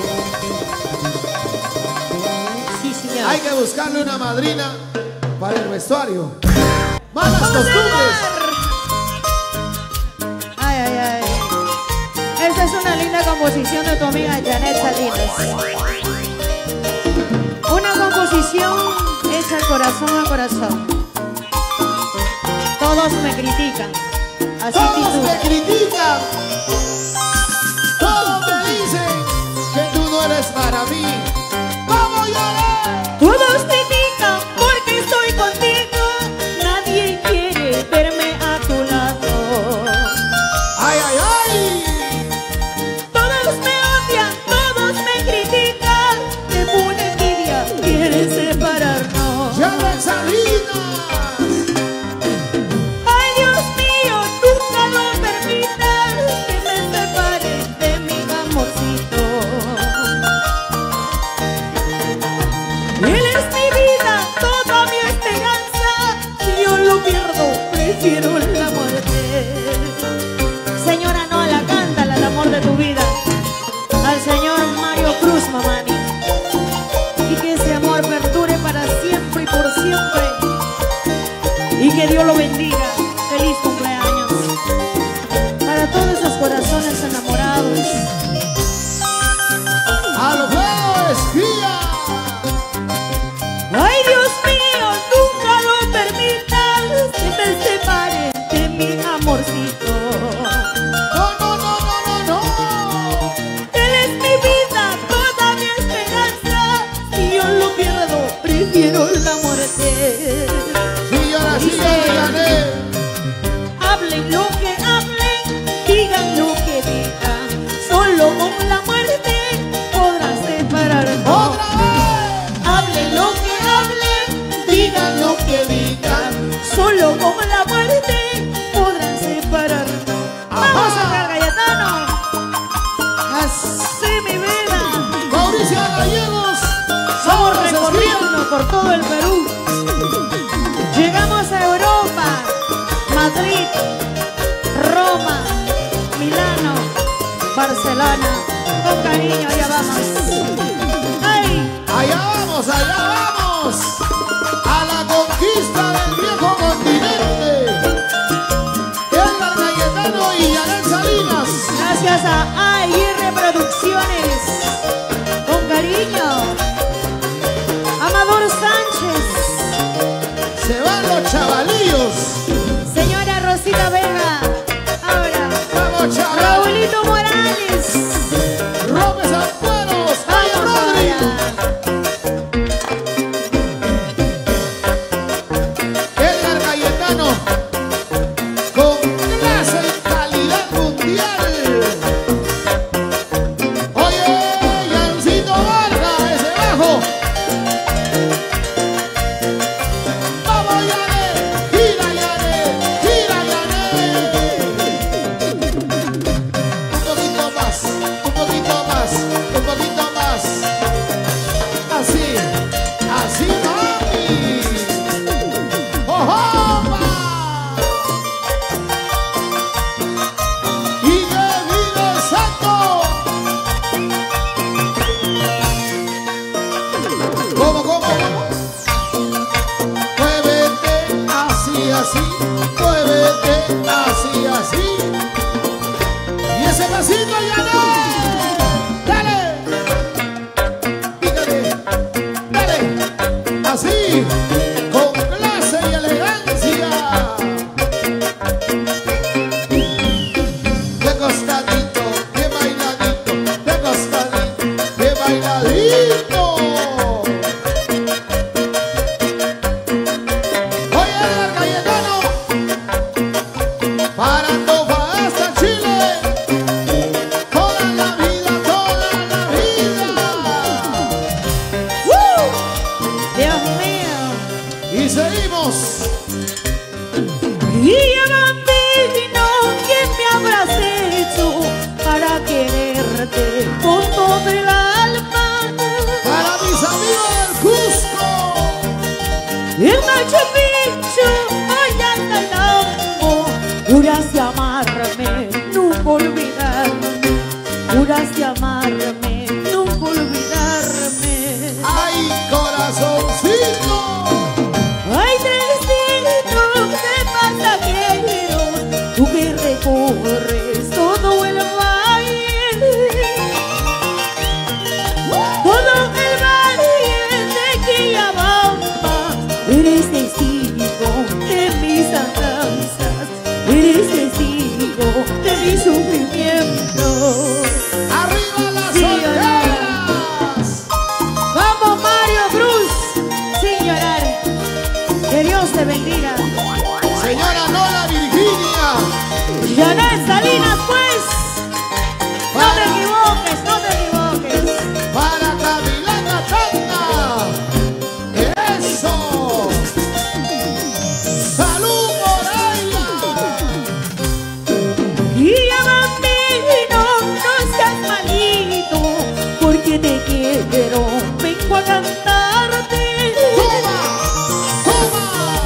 Sí, señor. Hay que buscarle una madrina para el vestuario. Malas ¡Vamos a costumbres. bailar! Ay, ay, ay. Esta es una linda composición de tu amiga Janet Salinas. Una composición hecha corazón a corazón. Todos me critican. Así Todos me titula. critican. Todos me dicen que tú no eres para mí. ¡Vamos, Yare! Todos critican porque estoy contigo. Nadie quiere verme a tu lado. ¡Ay, ay, ay! Todos me odian, todos me critican. De pura envidia quieren separarnos. ¡Yare Salinas! Ay, Dios mío, nunca lo permitas que me separes de mi amorcito. Él es mi vida, toda mi esperanza. Si yo lo pierdo, prefiero la muerte. Señora, no la cántala, el amor de tu vida. Al señor Mario Cruz, Mamani. Y que ese amor perdure para siempre y por siempre. Y que Dios lo bendiga. Feliz cumpleaños. Para todos esos corazones enamorados. ¡Alfredo Esquía! Ay, Dios mío, nunca lo permitas que te separes de mi amorcito. ¡No, no, no, no, no, no! Él es mi vida, toda mi esperanza. Si yo lo pierdo, prefiero la muerte. Sí, ahora sí, Dice, Yare. hablen lo que hablen, digan lo que digan. Solo con la muerte podrán separarnos. ¡Otra vez! Hablen lo que hablen, digan lo que digan. Solo con la muerte podrán separarnos. Vamos a sacar Cayetano. Así mi vida. Mauricio Gallegos. Vamos Sábados Esquía. recorriendo por todo el Perú. Llegamos a Europa, Madrid, Roma, Milano, Barcelona. Con cariño, allá vamos. ¡Ay! Allá vamos, allá vamos. A la conquista del viejo continente. Edgar Cayetano y Yare Salinas. Gracias a AIR Producciones. Con cariño. Amador Sánchez. Se van los chavalillos. Señora Rosita Vega. Ahora. Vamos, chaval. Raulito Morales. Robles Ampueros. ¡Ay, Vamos Rodri! ahora. Edgar Cayetano. Con clase y calidad mundial. Oye, Yancito Barra, ese bajo. Vamos, Yare. Gira, Yare. Y seguimos. Y ya bambino, quien me habrás hecho para quererte con todo el alma. Para mis amigos del Cusco. El Machu Picchu, Ollantaytambo, juras de amarme, nunca olvidarme. Juras de amarme, nunca olvidarme. ¡Ay, corazoncito! Hay trencitos de pasajeros, tú que recorres todo el valle, todo el valle de Quillabamba. Eres testigo de mis andanzas, eres testigo de mi sufrimiento. ¡Arriba las Sí, solteras! Vamos Mario Cruz, sin llorar. Que Dios te bendiga. Señora Nola Virginia. Janet Salinas, pues. No te equivoques, no te equivoques. Para Camila Catanga. ¡Eso! ¡Salud por ella! Y ya bambino, no seas malito, porque te quiero, vengo a cantarte. ¡Toma! ¡Toma!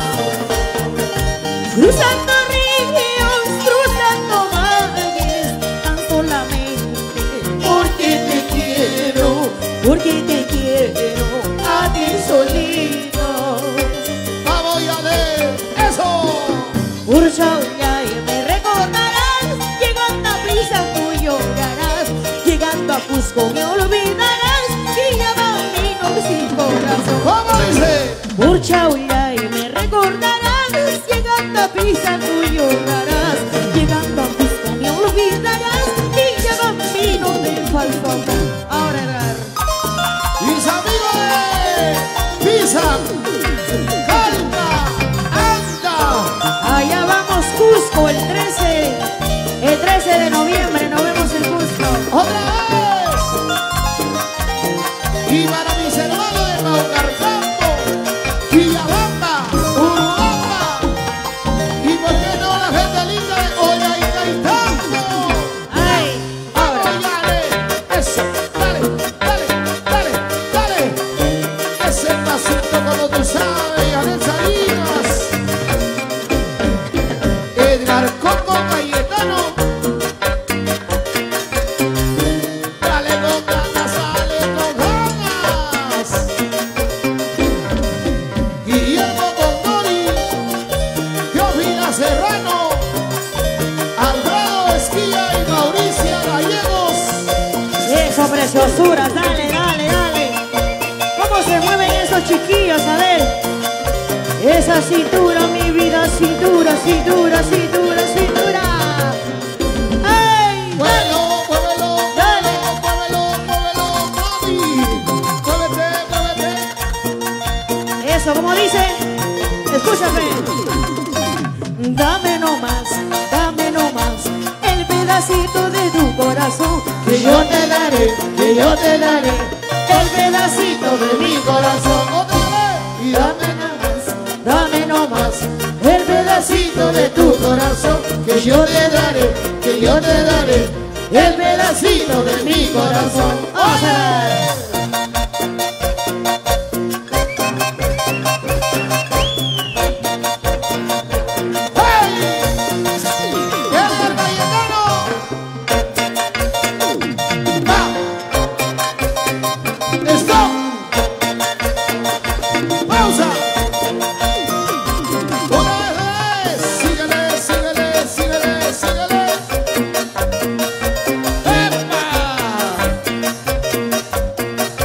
Cruzando ríos, cruzando valles, tan solamente porque te quiero a ti solito. ¡Vamos a ver! ¡Eso! Por Chauyay me recordarás, llegando a prisa tú llorarás, llegando a Cusco me olvidarás, y ya bambino sin corazón. ¿Cómo dice? Por Chauyay me recordarás, llegando a prisa tú llorarás, llegando a Cusco me olvidarás, y ya bambino de falso amor. Ahora Edgar. Mis amigos de Pisan. ¡Calma! ¡Anda! Allá vamos Cusco el 13 de noviembre nos vemos en Cusco. ¡Otra vez! Y para mis hermanos de Paucartambo, Quillabamba, Urubamba, y por qué no la gente linda de Ollantaytambo. Ay, ahora. ¡Dale! ¡Eso! ¡Dale! ¡Dale! ¡Dale! ¡Dale! Ese pasito como tú sabes, Janet Salinas, Edgar Coco Cayetano. Dale con ganas, dale con ganas. Guillermo Condori, Teófila Serrano, Alfredo Esquilla y Mauricia Gallegos. Eso, preciosuras, dale, dale, dale. ¿Cómo se mueven esos chiquillos? A ver. Esa cintura, mi vida, cintura, cintura, cintura, cintura. ¡Ay! Muévelo, muévelo, Dale. muévelo, muévelo, mami. Muévete, muévete. Eso, como dice, escúchame. Dame nomás el pedacito de tu corazón, que yo te daré, el pedacito de mi corazón. Otra vez. Y Dame nomás el pedacito de tu corazón, que yo te daré, el pedacito de mi corazón. Vamos a ver. ¡Hey! ¡Edgar Cayetano! ¡Va! ¡Stop! ¡Pausa! ¡Una vez! ¡Síguele, síguele, síguele, síguele! ¡Epa!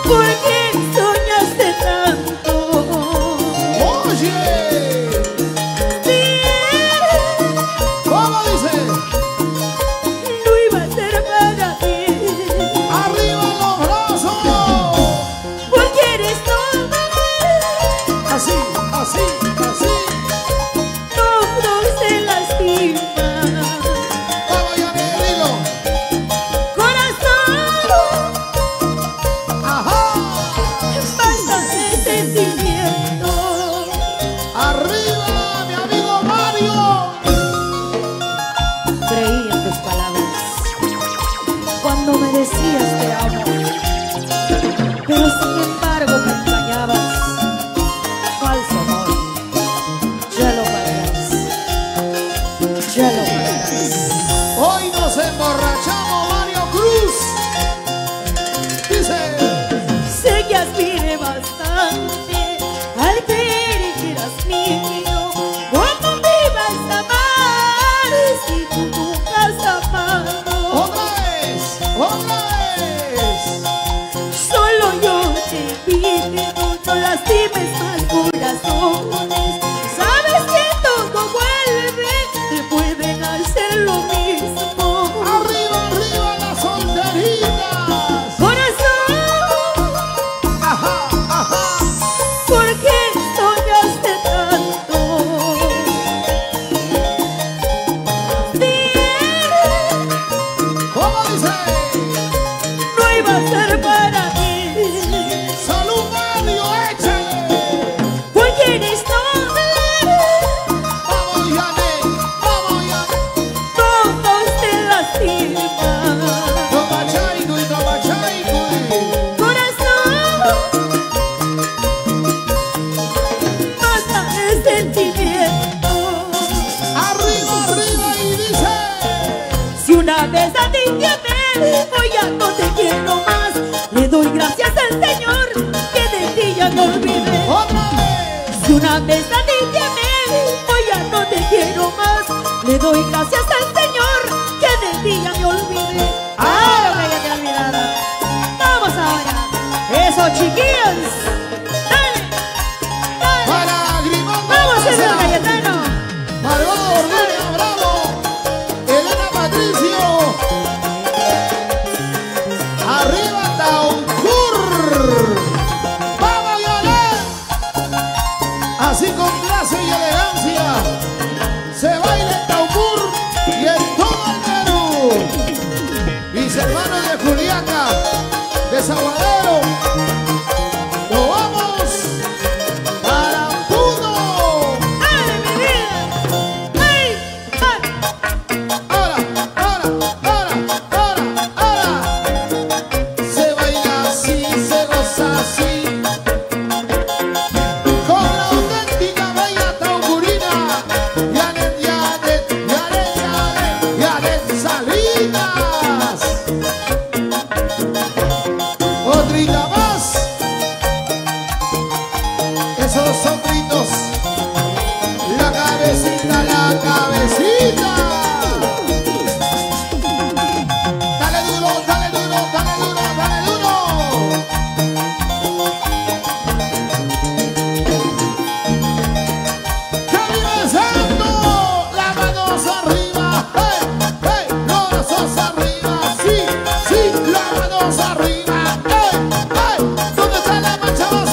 ¿Por qué soñaste tanto? Oye, Sí, ¿cómo dice? no iba a ser para ti. Arriba los brazos. Porque eres todo, Así, así, así. todo se lastima. Vamos, Yanelilo. Corazón, Ajá. basta de sentimiento. Arriba, mi amigo Mario. Creí en tus palabras cuando me decías te amo, pero sin embargo me engañabas. Falso amor, ya lo pagarás, ya lo pagarás. Hoy nos emborrachamos, Mario Cruz. Dice, Sé que aspiré bastante al creer que eras mío. ¿Cómo me ibas a amar si tú nunca has amado? otra vez, otra vez. Solo yo te pido, no lastimes más corazones. Sabes que todo vuelve, te pueden hacer lo mismo. Arriba, arriba las solteritas. Corazón, Ajá, ajá. ¿por qué soñaste tanto? Sí, ¿Cómo dice? no iba a ser para ti. Salud, Mario, échale. Porque eres todo, Vamos, Yané, vamos, Yané. todos te lastiman. Toma chaico y toma chaico. Corazón, basta de sentimiento. Arriba, arriba y dice. Si una vez a ti te amé, hoy ya no te quiero más. Le doy gracias al Señor que de ti ya me olvidé. Otra vez. Si una vez a ti te amé, hoy ya no te quiero más. Le doy gracias al Señor que de ti ya me olvidé. Claro que ya te olvidara. Vamos ahora, eso chiquillos. Dale, dale. Para Grimón Vamos, Mendoza, señor Cayetano. Margot Orduña Bravo, Elena Patricio. Arriba Taucur. Vamos, Yané. Así con clase y elegancia se baila en Taucur y en todo el Perú. Mis hermanos de Juliaca, de Zaguadero, nos vamos para Puno. Dale, mi vida. Ay, ay. Ahora. Se baila así, se goza así. Con la auténtica bella taucurina. Yanet Salinas. Otrita más. Esos sombritos. La cabecita, la cabecita. Dale duro, dale duro, dale duro, dale duro. ¡Que viva el santo! Las manos arriba, hey, hey, los brazos arriba, sí, sí, las manos arriba, hey, hey, ¿dónde está la mancha más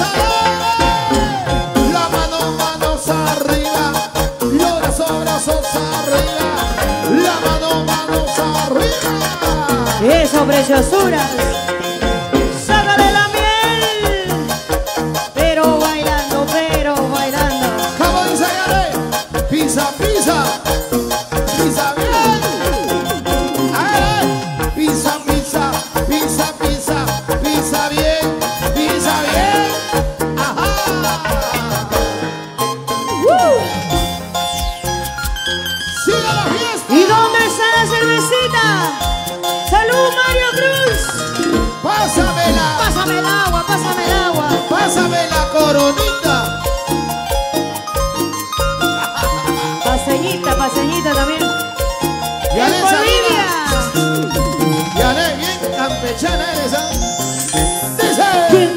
las manos arriba, los brazos arriba, las manos arriba. Eso, preciosuras. Sácale la miel. Pero bailando, pero bailando. ¿Cómo dice Yané? Pisa, pisa, pisa bien. Ay, pisa, pisa, pisa, pisa, pisa bien, pisa bien. Ajá. Sigue la fiesta. ¿Y dónde está la cervecita? ¡Salud, Mario Cruz! Pásamela, Pásame el agua, pásame el agua. pásame la coronita. Paseñita también. Yané En Bolivia. Salinas. Yané, bien campechana eres, ¿ah? Dice. ¿Quién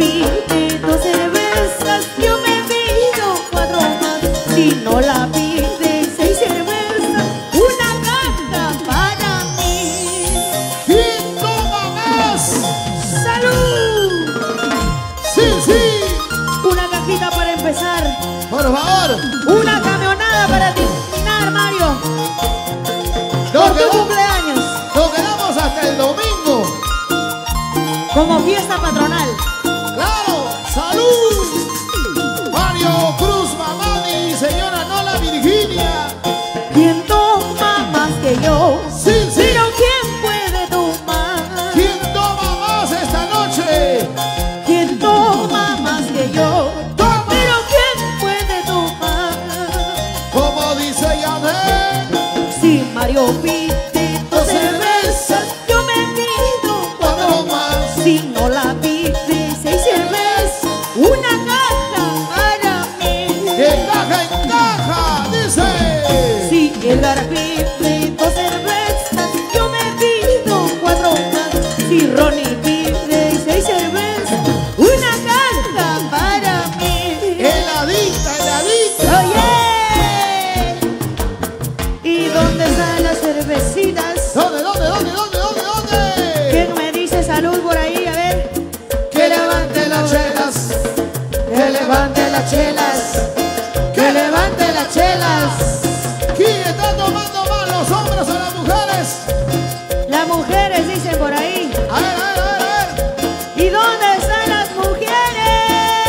pide 2 cervezas, yo me pido 4 más. Si no la pide 6 cervezas, una caja para mí. ¿Quién toma más? ¡Salud! Sí, sí. Una cajita para empezar. Por favor. Una camionada para terminar, Mario. Nos Por tu quedamos, cumpleaños. nos quedamos hasta el domingo. Como fiesta patronal. ¡Claro! ¡Salud! Mario Cruz Mamani, señora Nola Virginia. ¿Quién toma más que yo? Sí, sí. Pero ¿quién puede tomar? ¿Quién toma más esta noche? ¿Quién toma más que yo? ¡Toma! Pero ¿quién puede tomar? Como dice Yanet. Si Mario pide 2 cervezas, yo me pido 4 más. Si no la pide 6 cervezas, una caja para mí. Encaja, dice. Si Edgar pide 2 cervezas, yo me pido 4 más. Si Ronnie pide 6 cervezas, una caja para mí. Heladita, heladita. ¡Oye! ¿Y dónde están las cervecitas? ¿Dónde? ¿Quién me dice salud por ahí? A ver. Que levante las chelas. Que levante las chelas. Que levante las chelas. ¿Quién está tomando más, los hombres o las mujeres? Las mujeres dicen por ahí. A ver. ¿Y dónde están las mujeres?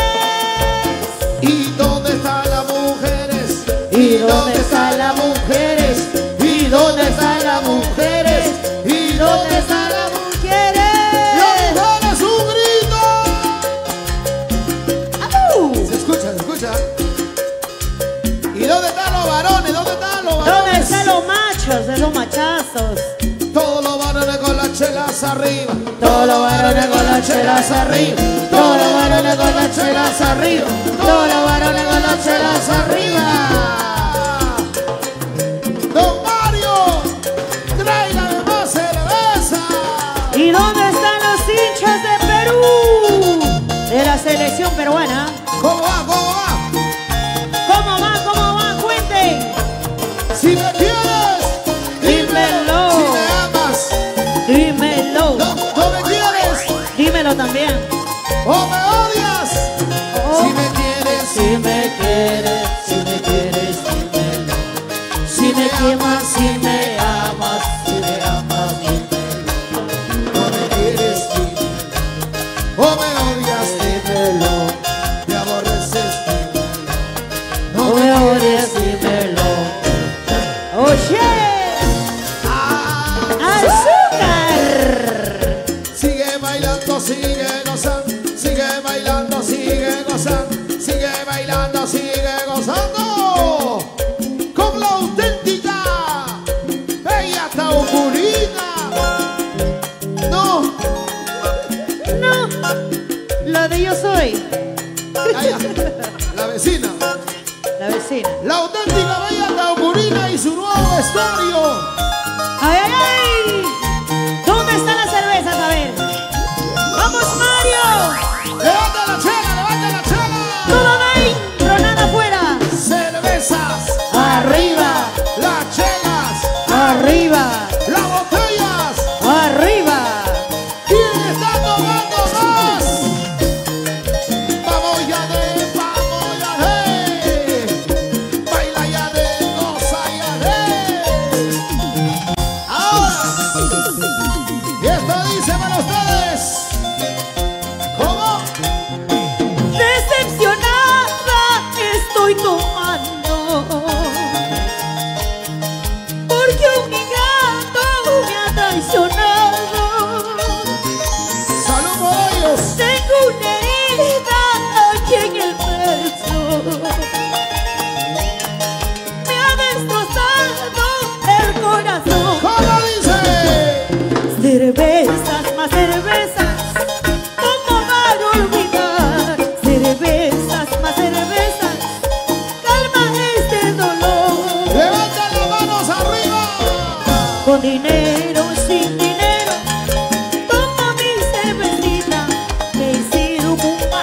¿Y dónde están las mujeres? ¿Y dónde están las mujeres? ¿Y dónde están las mujeres? ¿Y ¿Dónde están las mujeres? ¡Las mujeres, un grito! ¡Au! Se escucha. ¿Y dónde están los varones? ¿Dónde están los varones? ¿Dónde están los machos, esos machazos? Todos los varones con las chelas arriba. Todos los varones con las chelas arriba. Todos los varones con las chelas arriba. Todos los varones con las chelas arriba. Don Mario, tráigame más cerveza. ¿Y dónde están los hinchas de Perú? De la selección peruana. ¿Cómo va? ¿Cómo va? Cuenten. Si me quieres, Dímelo. si me amas, Dímelo. no me quieres, Dímelo también. o me odias. Oh. Si me quieres, Si me quieres, dímelo. Si me quemas, si me amas, dímelo. no me quieres, dímelo. O me odias, dímelo. Me aborreces, dímelo. No me odies, dímelo. Oye, azúcar. Sigue bailando, sigue gozando, sigue bailando, sigue gozando, sigue bailando, sigue gozando. Con la auténtica bella taurina. No, No, la de yo soy. allá, la vecina. La vecina. La auténtica bella taurina y su nuevo vestuario. ¡Ay, ay, ay! ¿Dónde están las cervezas? A ver. ¡Vamos, Mario! Levanta la chela. ¡Todo dentro, nada afuera! Cervezas, ¡Arriba! las chelas, ¡Arriba! las botellas. ¡Arriba! ¿Quién está tomando más? Vamos ya de, baila ya de, goza ya de. Ahora, y esto dice para ustedes, ¿cómo? Decepcionada estoy tomando, porque un ingrato me ha traicionado. Salud por ellos. Tengo una herida aquí en el pecho, me ha destrozado el corazón. ¿Cómo dice? Cervezas, más cervezas, ¿cómo van a olvidar? Cervezas, más cervezas, calma este dolor. Levanten las manos arriba. Con dinero, sin dinero, toma mi cervecita, me he sido un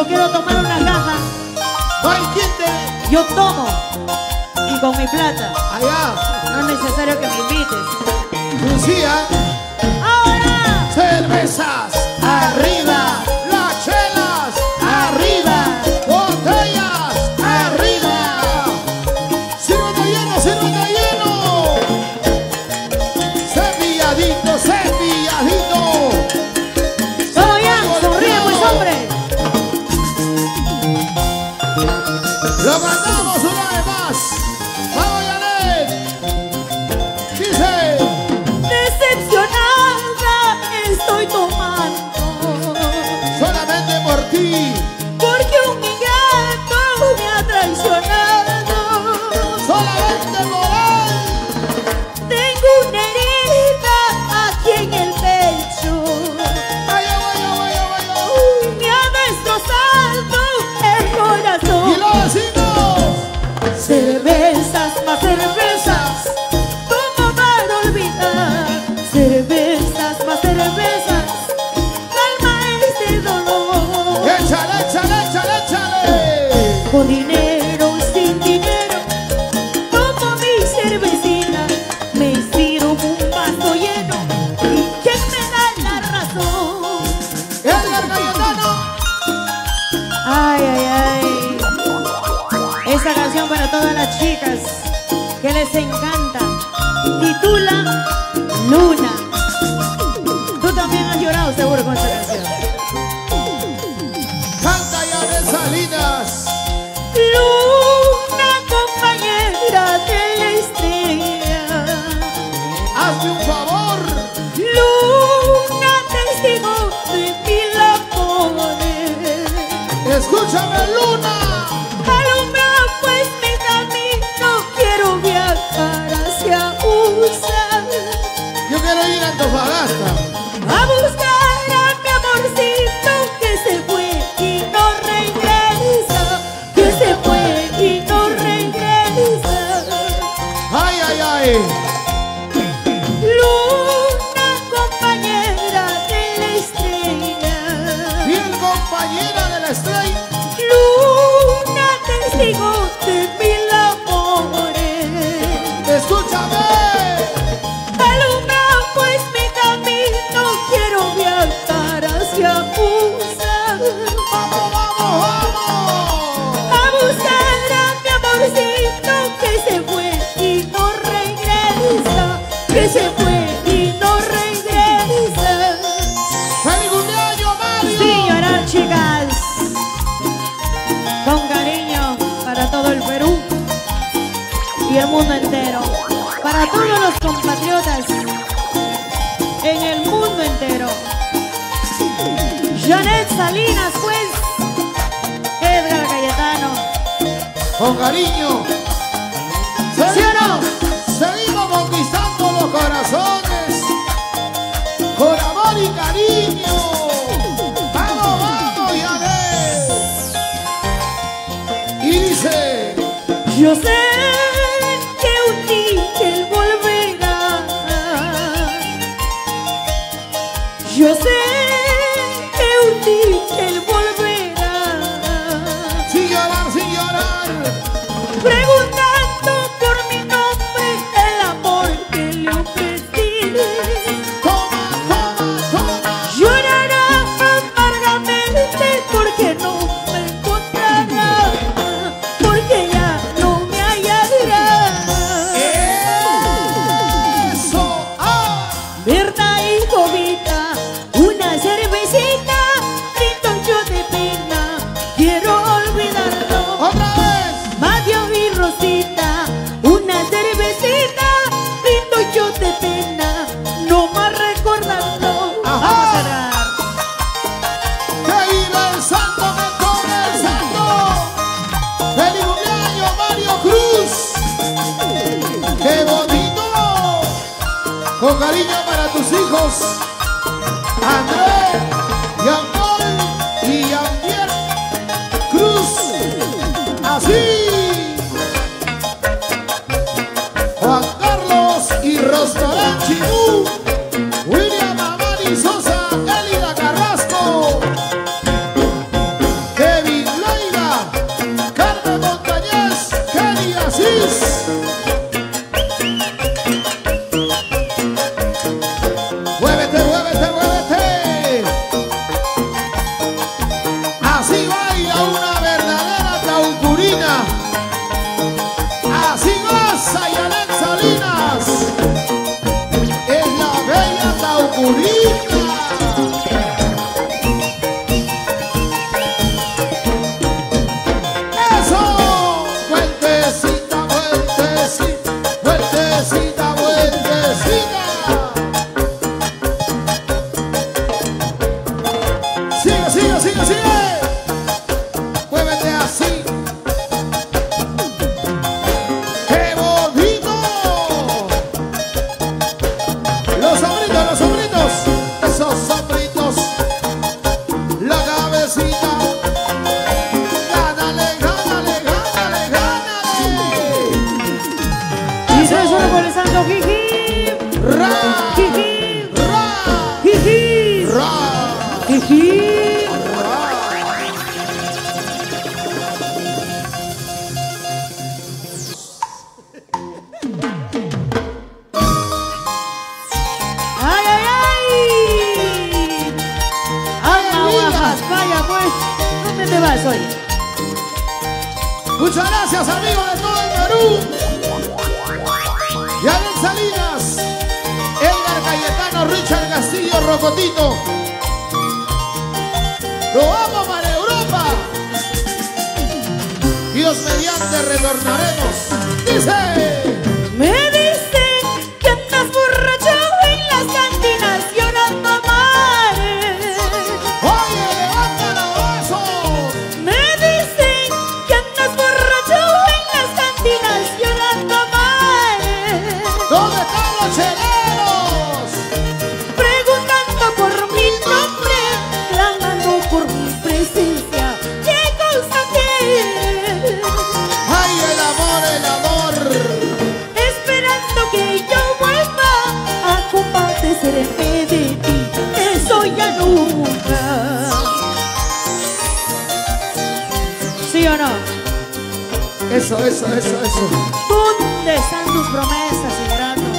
quiero tomar una caja, No hay quien te... yo tomo. Y con mi plata. Allá, No es necesario que me invites. Lucía. Ahora. Cervezas, arriba. Las chelas, arriba. Botellas, arriba. Sírvete lleno, sírvete lleno. Cepilladito, cepilladito. Vamos ya, sonríe pues hombre. Lo cantamos una vez más. Vamos, Janet. Dice. Decepcionada estoy tomando. Solamente por ti. Porque un ingrato me ha traicionado. Solamente por él. Tengo una herida aquí en el pecho. Vaya, vaya, vaya, vaya. Me ha destrozado el corazón. Y lo decimos. Cervezas, más cervezas, tomo para olvidar. Cervezas, más cervezas, calma este dolor. Échale, échale, échale, échale. Con dinero, sin dinero, tomo mi cervecina. Me sirvo un vaso lleno y ¿quién me da la razón? Edgar Cayetano. Ay, ay, ay. Esta canción para todas las chicas que les encanta. Titula Luna. Tú también has llorado seguro con esta canción. Canta Janet Salinas. Luna, compañera de la estrella. Hazme un favor. Luna, testigo de mil amores. Escúchame, Luna. Alumbra pues mi camino, quiero viajar hacia USA. Yo quiero ir a Antofagasta. A buscar a mi amorcito que se fue y no regresa. Que se fue y no regresa. Ay, ay, ay. Luna, compañera de la estrella. Bien, compañera de la estrella. Luna, testigo de mil amores. Escúchame. Alumbra pues mi camino, quiero viajar hacia USA. Vamos, vamos, vamos. A buscar a mi amorcito que se fue y no regresa. Que se fue y no regresa. ¡Feliz cumpleaños, Mario! Sin llorar, chicas. Con cariño para todo el Perú y el mundo entero. Para todos los compatriotas en el mundo entero. Janet Salinas, pues. Edgar Cayetano. Con cariño. ¿Sí o no? Seguimos conquistando los corazones. Con amor y cariño. Vamos, vamos, Janet. Y dice. Yo sé que un día él volverá. Yo sé que un día él volverá. Sin llorar, sin llorar. Preguntando por mi nombre, el amor que le ofrecí. Toma, toma, toma. Llorará amargamente porque no me encontrará, porque ya no me hallará. Eso. ¡Ah! Berta y Jovita, una cervecita, grito yo de pena, quiero olvidarlo. Otra vez. Mateo y Rosita, una cervecita, grito yo de pena, no más recordarlo. Ajá. Vamos a cerrar. ¡Que viva el santo, que corre el santo! ¡Feliz cumpleaños, Mario Cruz! ¡Qué bonito! Con cariño para tus hijos, André, Jean-Paul y Jean-Pierre Cruz. Así. Juan Carlos y Rostarán Chimú, William Amani Sosa, Elida Carrasco. ¡Qué Gracias, amigos de todo el Perú. Yaret Salinas, Edgar Cayetano, Richard Castillo, Rocotito. Lo vamos para Europa. Dios mediante retornaremos. Dice. Me dicen que andas borracho en las cantinas llorando mares. Oye, levanta los brazos. Me dicen que andas borracho en las cantinas llorando mares. ¿Dónde están los cheleros? Preguntando por mi nombre, clamando por mi presencia. ¿Qué cosa quieres? Ay, el amor, el amor. Esperando que yo vuelva a compadecerme de ti. Eso ya nunca. ¿Sí o no? Eso. ¿Dónde están tus promesas, ingrato?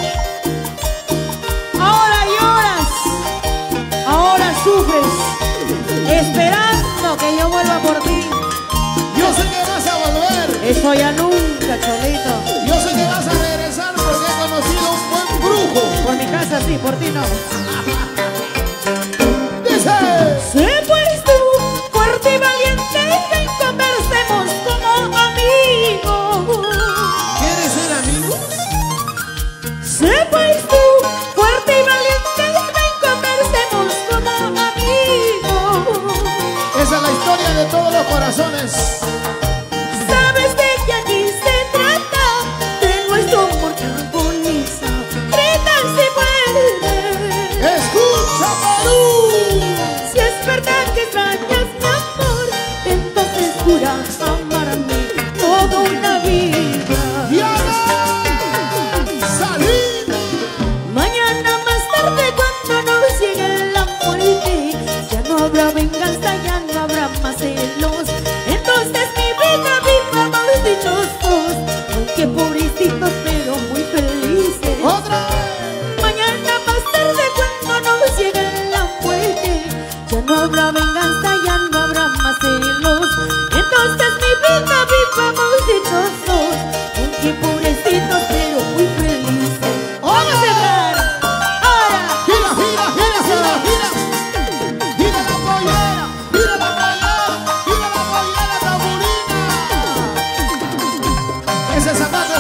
Ahora lloras, ahora sufres, esperando que yo vuelva por ti. Yo sé que vas a volver. Eso ya nunca, Cholito. Yo sé que vas a regresar porque he conocido un buen brujo. Por mi casa sí, por ti no. Dice. Sé pues tú, fuerte y valiente, ven conversemos como amigos. ¿Quieres ser amigos? Sé pues tú, fuerte y valiente, ven conversemos como amigos. Esa es la historia de todos los corazones. Sabes de que aquí se trata de nuestro amor que agoniza. Grita si puedes. Escucha, Perú. Si es verdad que extrañas mi amor, entonces jura amarme toda una vida. Yaret Salinas. Mañana más tarde cuando nos llegue la muerte, ya no habrá venganza, ya no habrá más celos. Entonces mi vida vivamos dichosos, aunque pobrecitos pero muy felices. Otra vez. Mañana más tarde cuando nos llegue la muerte, ya no habrá venganza, ya no habrá más celos. Entonces mi vida vivamos dichosos, aunque pobrecitos pero muy felices. Vamos a cerrar. Ahora. Gira. Gira la pollera. Gira la tamborina. Ese zapato.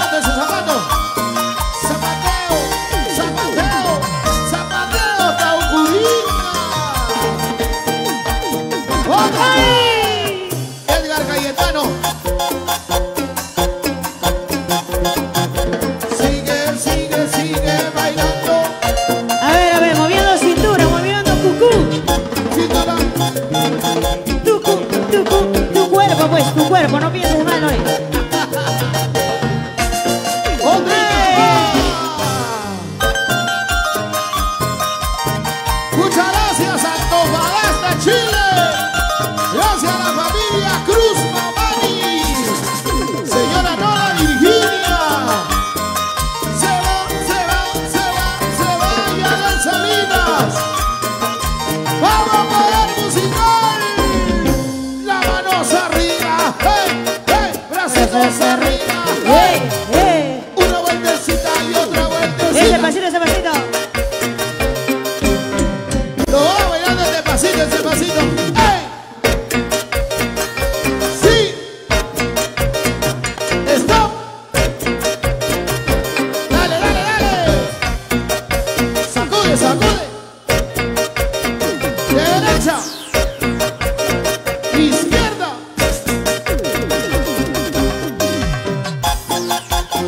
Zapateo, tamborina. Otra. ¡Ay! Edgar Cayetano. Sigue bailando. A ver, moviendo cintura, moviendo cucú. Cintura. Tu cuerpo, pues, tu cuerpo, no pienses mal hoy. Otra. Muchas gracias, Antofagasta, Chile. Gracias a la familia Cruz Mamani. Señora Nora Virginia. Se va, Yaret Salinas. Vamos a poder musical. Las manos arriba. Bracitos arriba. Una vueltecita y otra vueltecita. Ese pasito. Lo vamos bailando ese pasito. ¡Ey! ¡Sí! ¡Stop! ¡Dale! ¡Sacude! Derecha. Izquierda.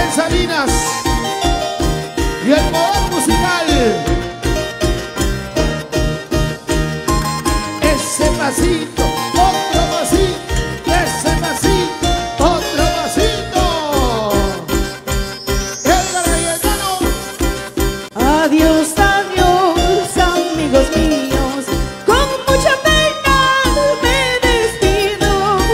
Janet Salinas y el poder musical. Ese pasito, otro pasito, ese pasito, otro pasito. Edgar Cayetano. Adiós, adiós, amigos míos, con mucha pena me despido.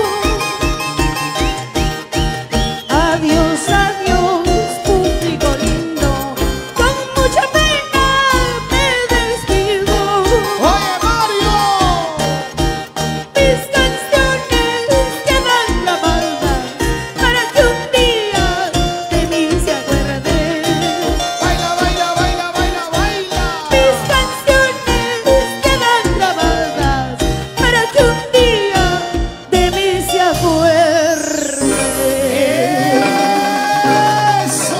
Adiós, adiós, público lindo, con mucha pena me despido. Oye, Mario. Mis canciones quedan grabadas para que un día de mí se acuerden. Baila, baila, baila, baila, baila. Mis canciones quedan grabadas para que un día de mí se acuerde. Eso.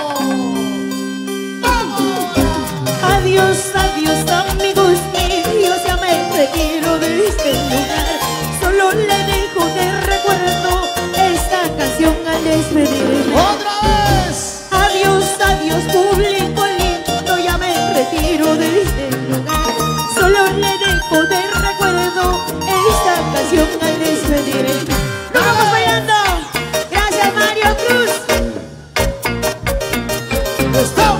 Vamos. Adiós, adiós, amigos míos, ya me retiro de este lugar. Solo le dejo de recuerdo esta canción al despedir. Otra vez. Adiós, adiós, público lindo, ya me retiro de este lugar. Solo le dejo de recuerdo esta canción al despedir. ¡Nos vamos bailando! ¡Gracias, Mario Cruz! Stop.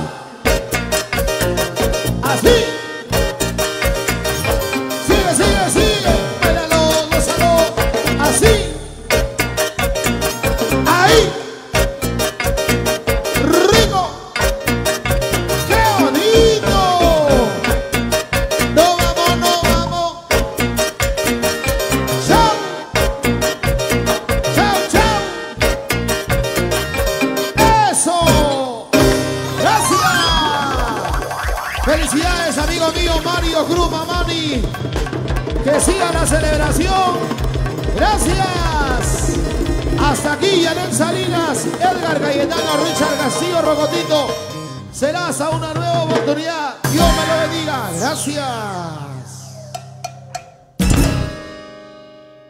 Así. Sigue, sigue, sigue. Bailalo, gózalo. Así. Ahí. Rico. ¡Qué bonito! No vamos, no vamos. Chao. Chao, chao. Eso. Gracias. Felicidades, amigo mío Mario Cruz Mamani. Que siga la celebración. Gracias. Hasta aquí, Janet Salinas, Edgar Cayetano, Richard Castillo, Rocotito. Será hasta una nueva oportunidad. Dios me lo bendiga. Gracias.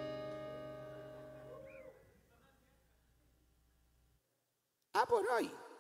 Ah, por ahí.